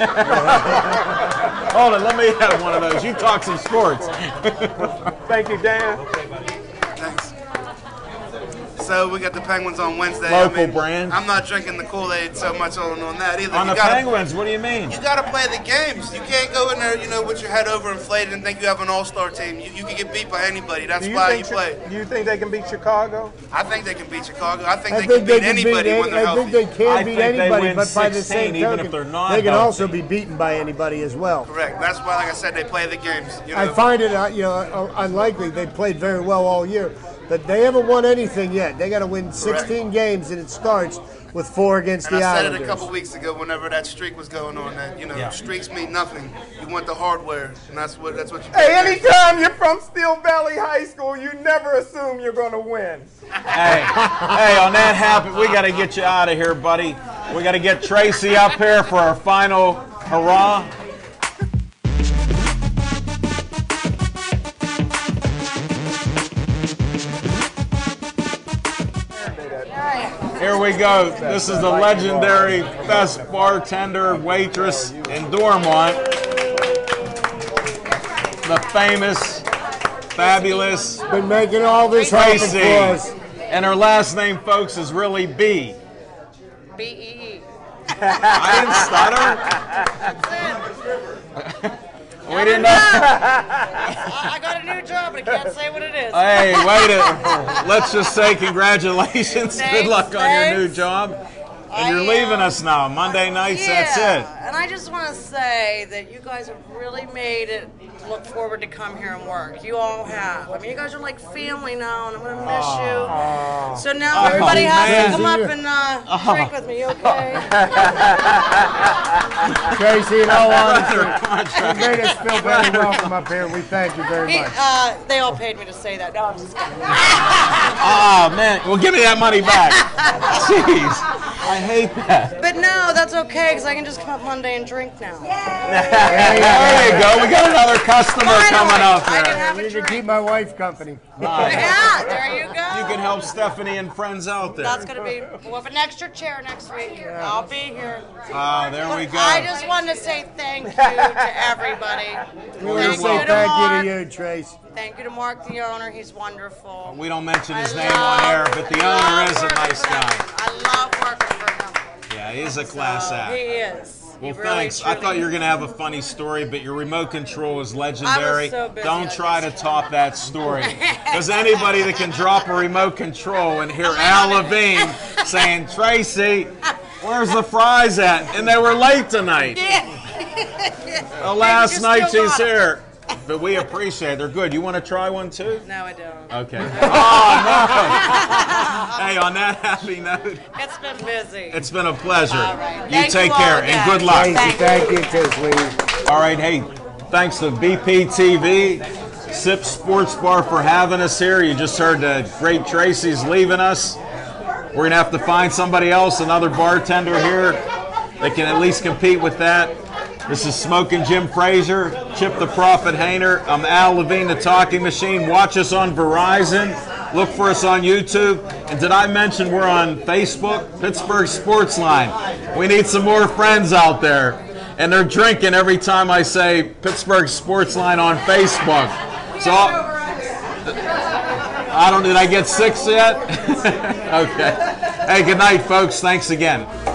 Speaker 1: Hold on, let me have one of those. You talk some sports.
Speaker 3: Thank you, Dan.
Speaker 12: Thanks. So we got the Penguins on Wednesday.
Speaker 1: Local brand.
Speaker 12: I'm not drinking the Kool-Aid so much on that either.
Speaker 1: On the Penguins, what do you mean?
Speaker 12: You got to play the games. You can't go in there, you know, with your head overinflated and think you have an all-star team. You can get beat by anybody. That's why you play.
Speaker 3: Do you think they can beat Chicago?
Speaker 12: I think they can beat Chicago. I think they can beat anybody when they're healthy.
Speaker 2: I think they can beat anybody, but by the same
Speaker 1: even
Speaker 2: token,
Speaker 1: if they're not
Speaker 2: they can
Speaker 1: healthy.
Speaker 2: also be beaten by anybody as well.
Speaker 12: Correct. That's why, like I said, they play the games. You know?
Speaker 2: I find it, unlikely. They played very well all year, but they haven't won anything yet. They got to win 16 games, and it starts with 4 against the
Speaker 12: I said
Speaker 2: Islanders.
Speaker 12: it a couple weeks ago, whenever that streak was going on, that streaks mean nothing. You want the hardware, and that's what you.
Speaker 3: Hey, anytime you're from Steel Valley High School, you never assume you're going to win.
Speaker 1: Hey, on that happen, we got to get you out of here, buddy. We got to get Tracy up here for our final hurrah. Here we go. This is the legendary best bartender, waitress in Dormont. The famous, fabulous
Speaker 2: Been making all this happen
Speaker 1: Tracy.
Speaker 2: for us.
Speaker 1: And her last name, folks, is really B.
Speaker 6: B-E-E.
Speaker 1: I didn't stutter. We didn't know.
Speaker 6: I got a new job, but I can't say what it is.
Speaker 1: Hey, let's just say congratulations. Good luck on your new job. And you're leaving us now. Monday nights, that's it.
Speaker 6: And I just want to say that you guys have really made it look forward to come here and work. You all have. I mean, you guys are like family now, and I'm going to miss you. So now everybody has to come up and drink with me, okay?
Speaker 2: Tracy, in all honesty, you made us feel very welcome up here. We thank you very much.
Speaker 6: They all paid me to say that. No, I'm just kidding.
Speaker 1: Oh, man. Well, give me that money back. Jeez. I hate that.
Speaker 6: But no, that's okay, because I can just come up Monday and drink now.
Speaker 1: There you go. We got another customer coming up there.
Speaker 2: You can keep my wife company.
Speaker 6: Yeah, there you go.
Speaker 1: You can help Stephanie and friends out there.
Speaker 6: That's going to be, we'll have an extra chair next week. I'll be here.
Speaker 1: There we go.
Speaker 6: I just wanted to say thank you to everybody.
Speaker 2: We want to say thank you to you, Trace.
Speaker 6: Thank you to Mark, the owner. He's wonderful.
Speaker 1: We don't mention his name on air, but the owner is a nice guy.
Speaker 6: I love working for him.
Speaker 1: Yeah, he's a class act.
Speaker 6: He is.
Speaker 1: Well, thanks. I thought you were going to have a funny story, but your remote control is legendary.
Speaker 6: so busy
Speaker 1: Don't try to top that story. Because anybody that can drop a remote control and hear Al Levine saying, Tracy, where's the fries at? And they were late tonight. The last night she's here. But we appreciate it. They're good. You want to try one too?
Speaker 6: No, I don't.
Speaker 1: Okay. Oh, no. Hey, on that happy note.
Speaker 6: It's been busy.
Speaker 1: It's been a pleasure.
Speaker 6: All right.
Speaker 1: You take care and good luck.
Speaker 2: Thank you, sweetie.
Speaker 1: All right, hey, thanks to BPTV, Sip Sports Bar for having us here. You just heard the great Tracy's leaving us. We're going to have to find somebody else, another bartender here that can at least compete with that. This is Smoking Jim Frazier, Chip the Prophet Hayner. I'm Al Levine, the Talking Machine. Watch us on Verizon. Look for us on YouTube. And did I mention we're on Facebook? Pittsburgh Sports Line. We need some more friends out there. and they're drinking every time I say Pittsburgh Sportsline on Facebook. So I don't. Did I get 6 yet? Okay. Hey, good night, folks. Thanks again.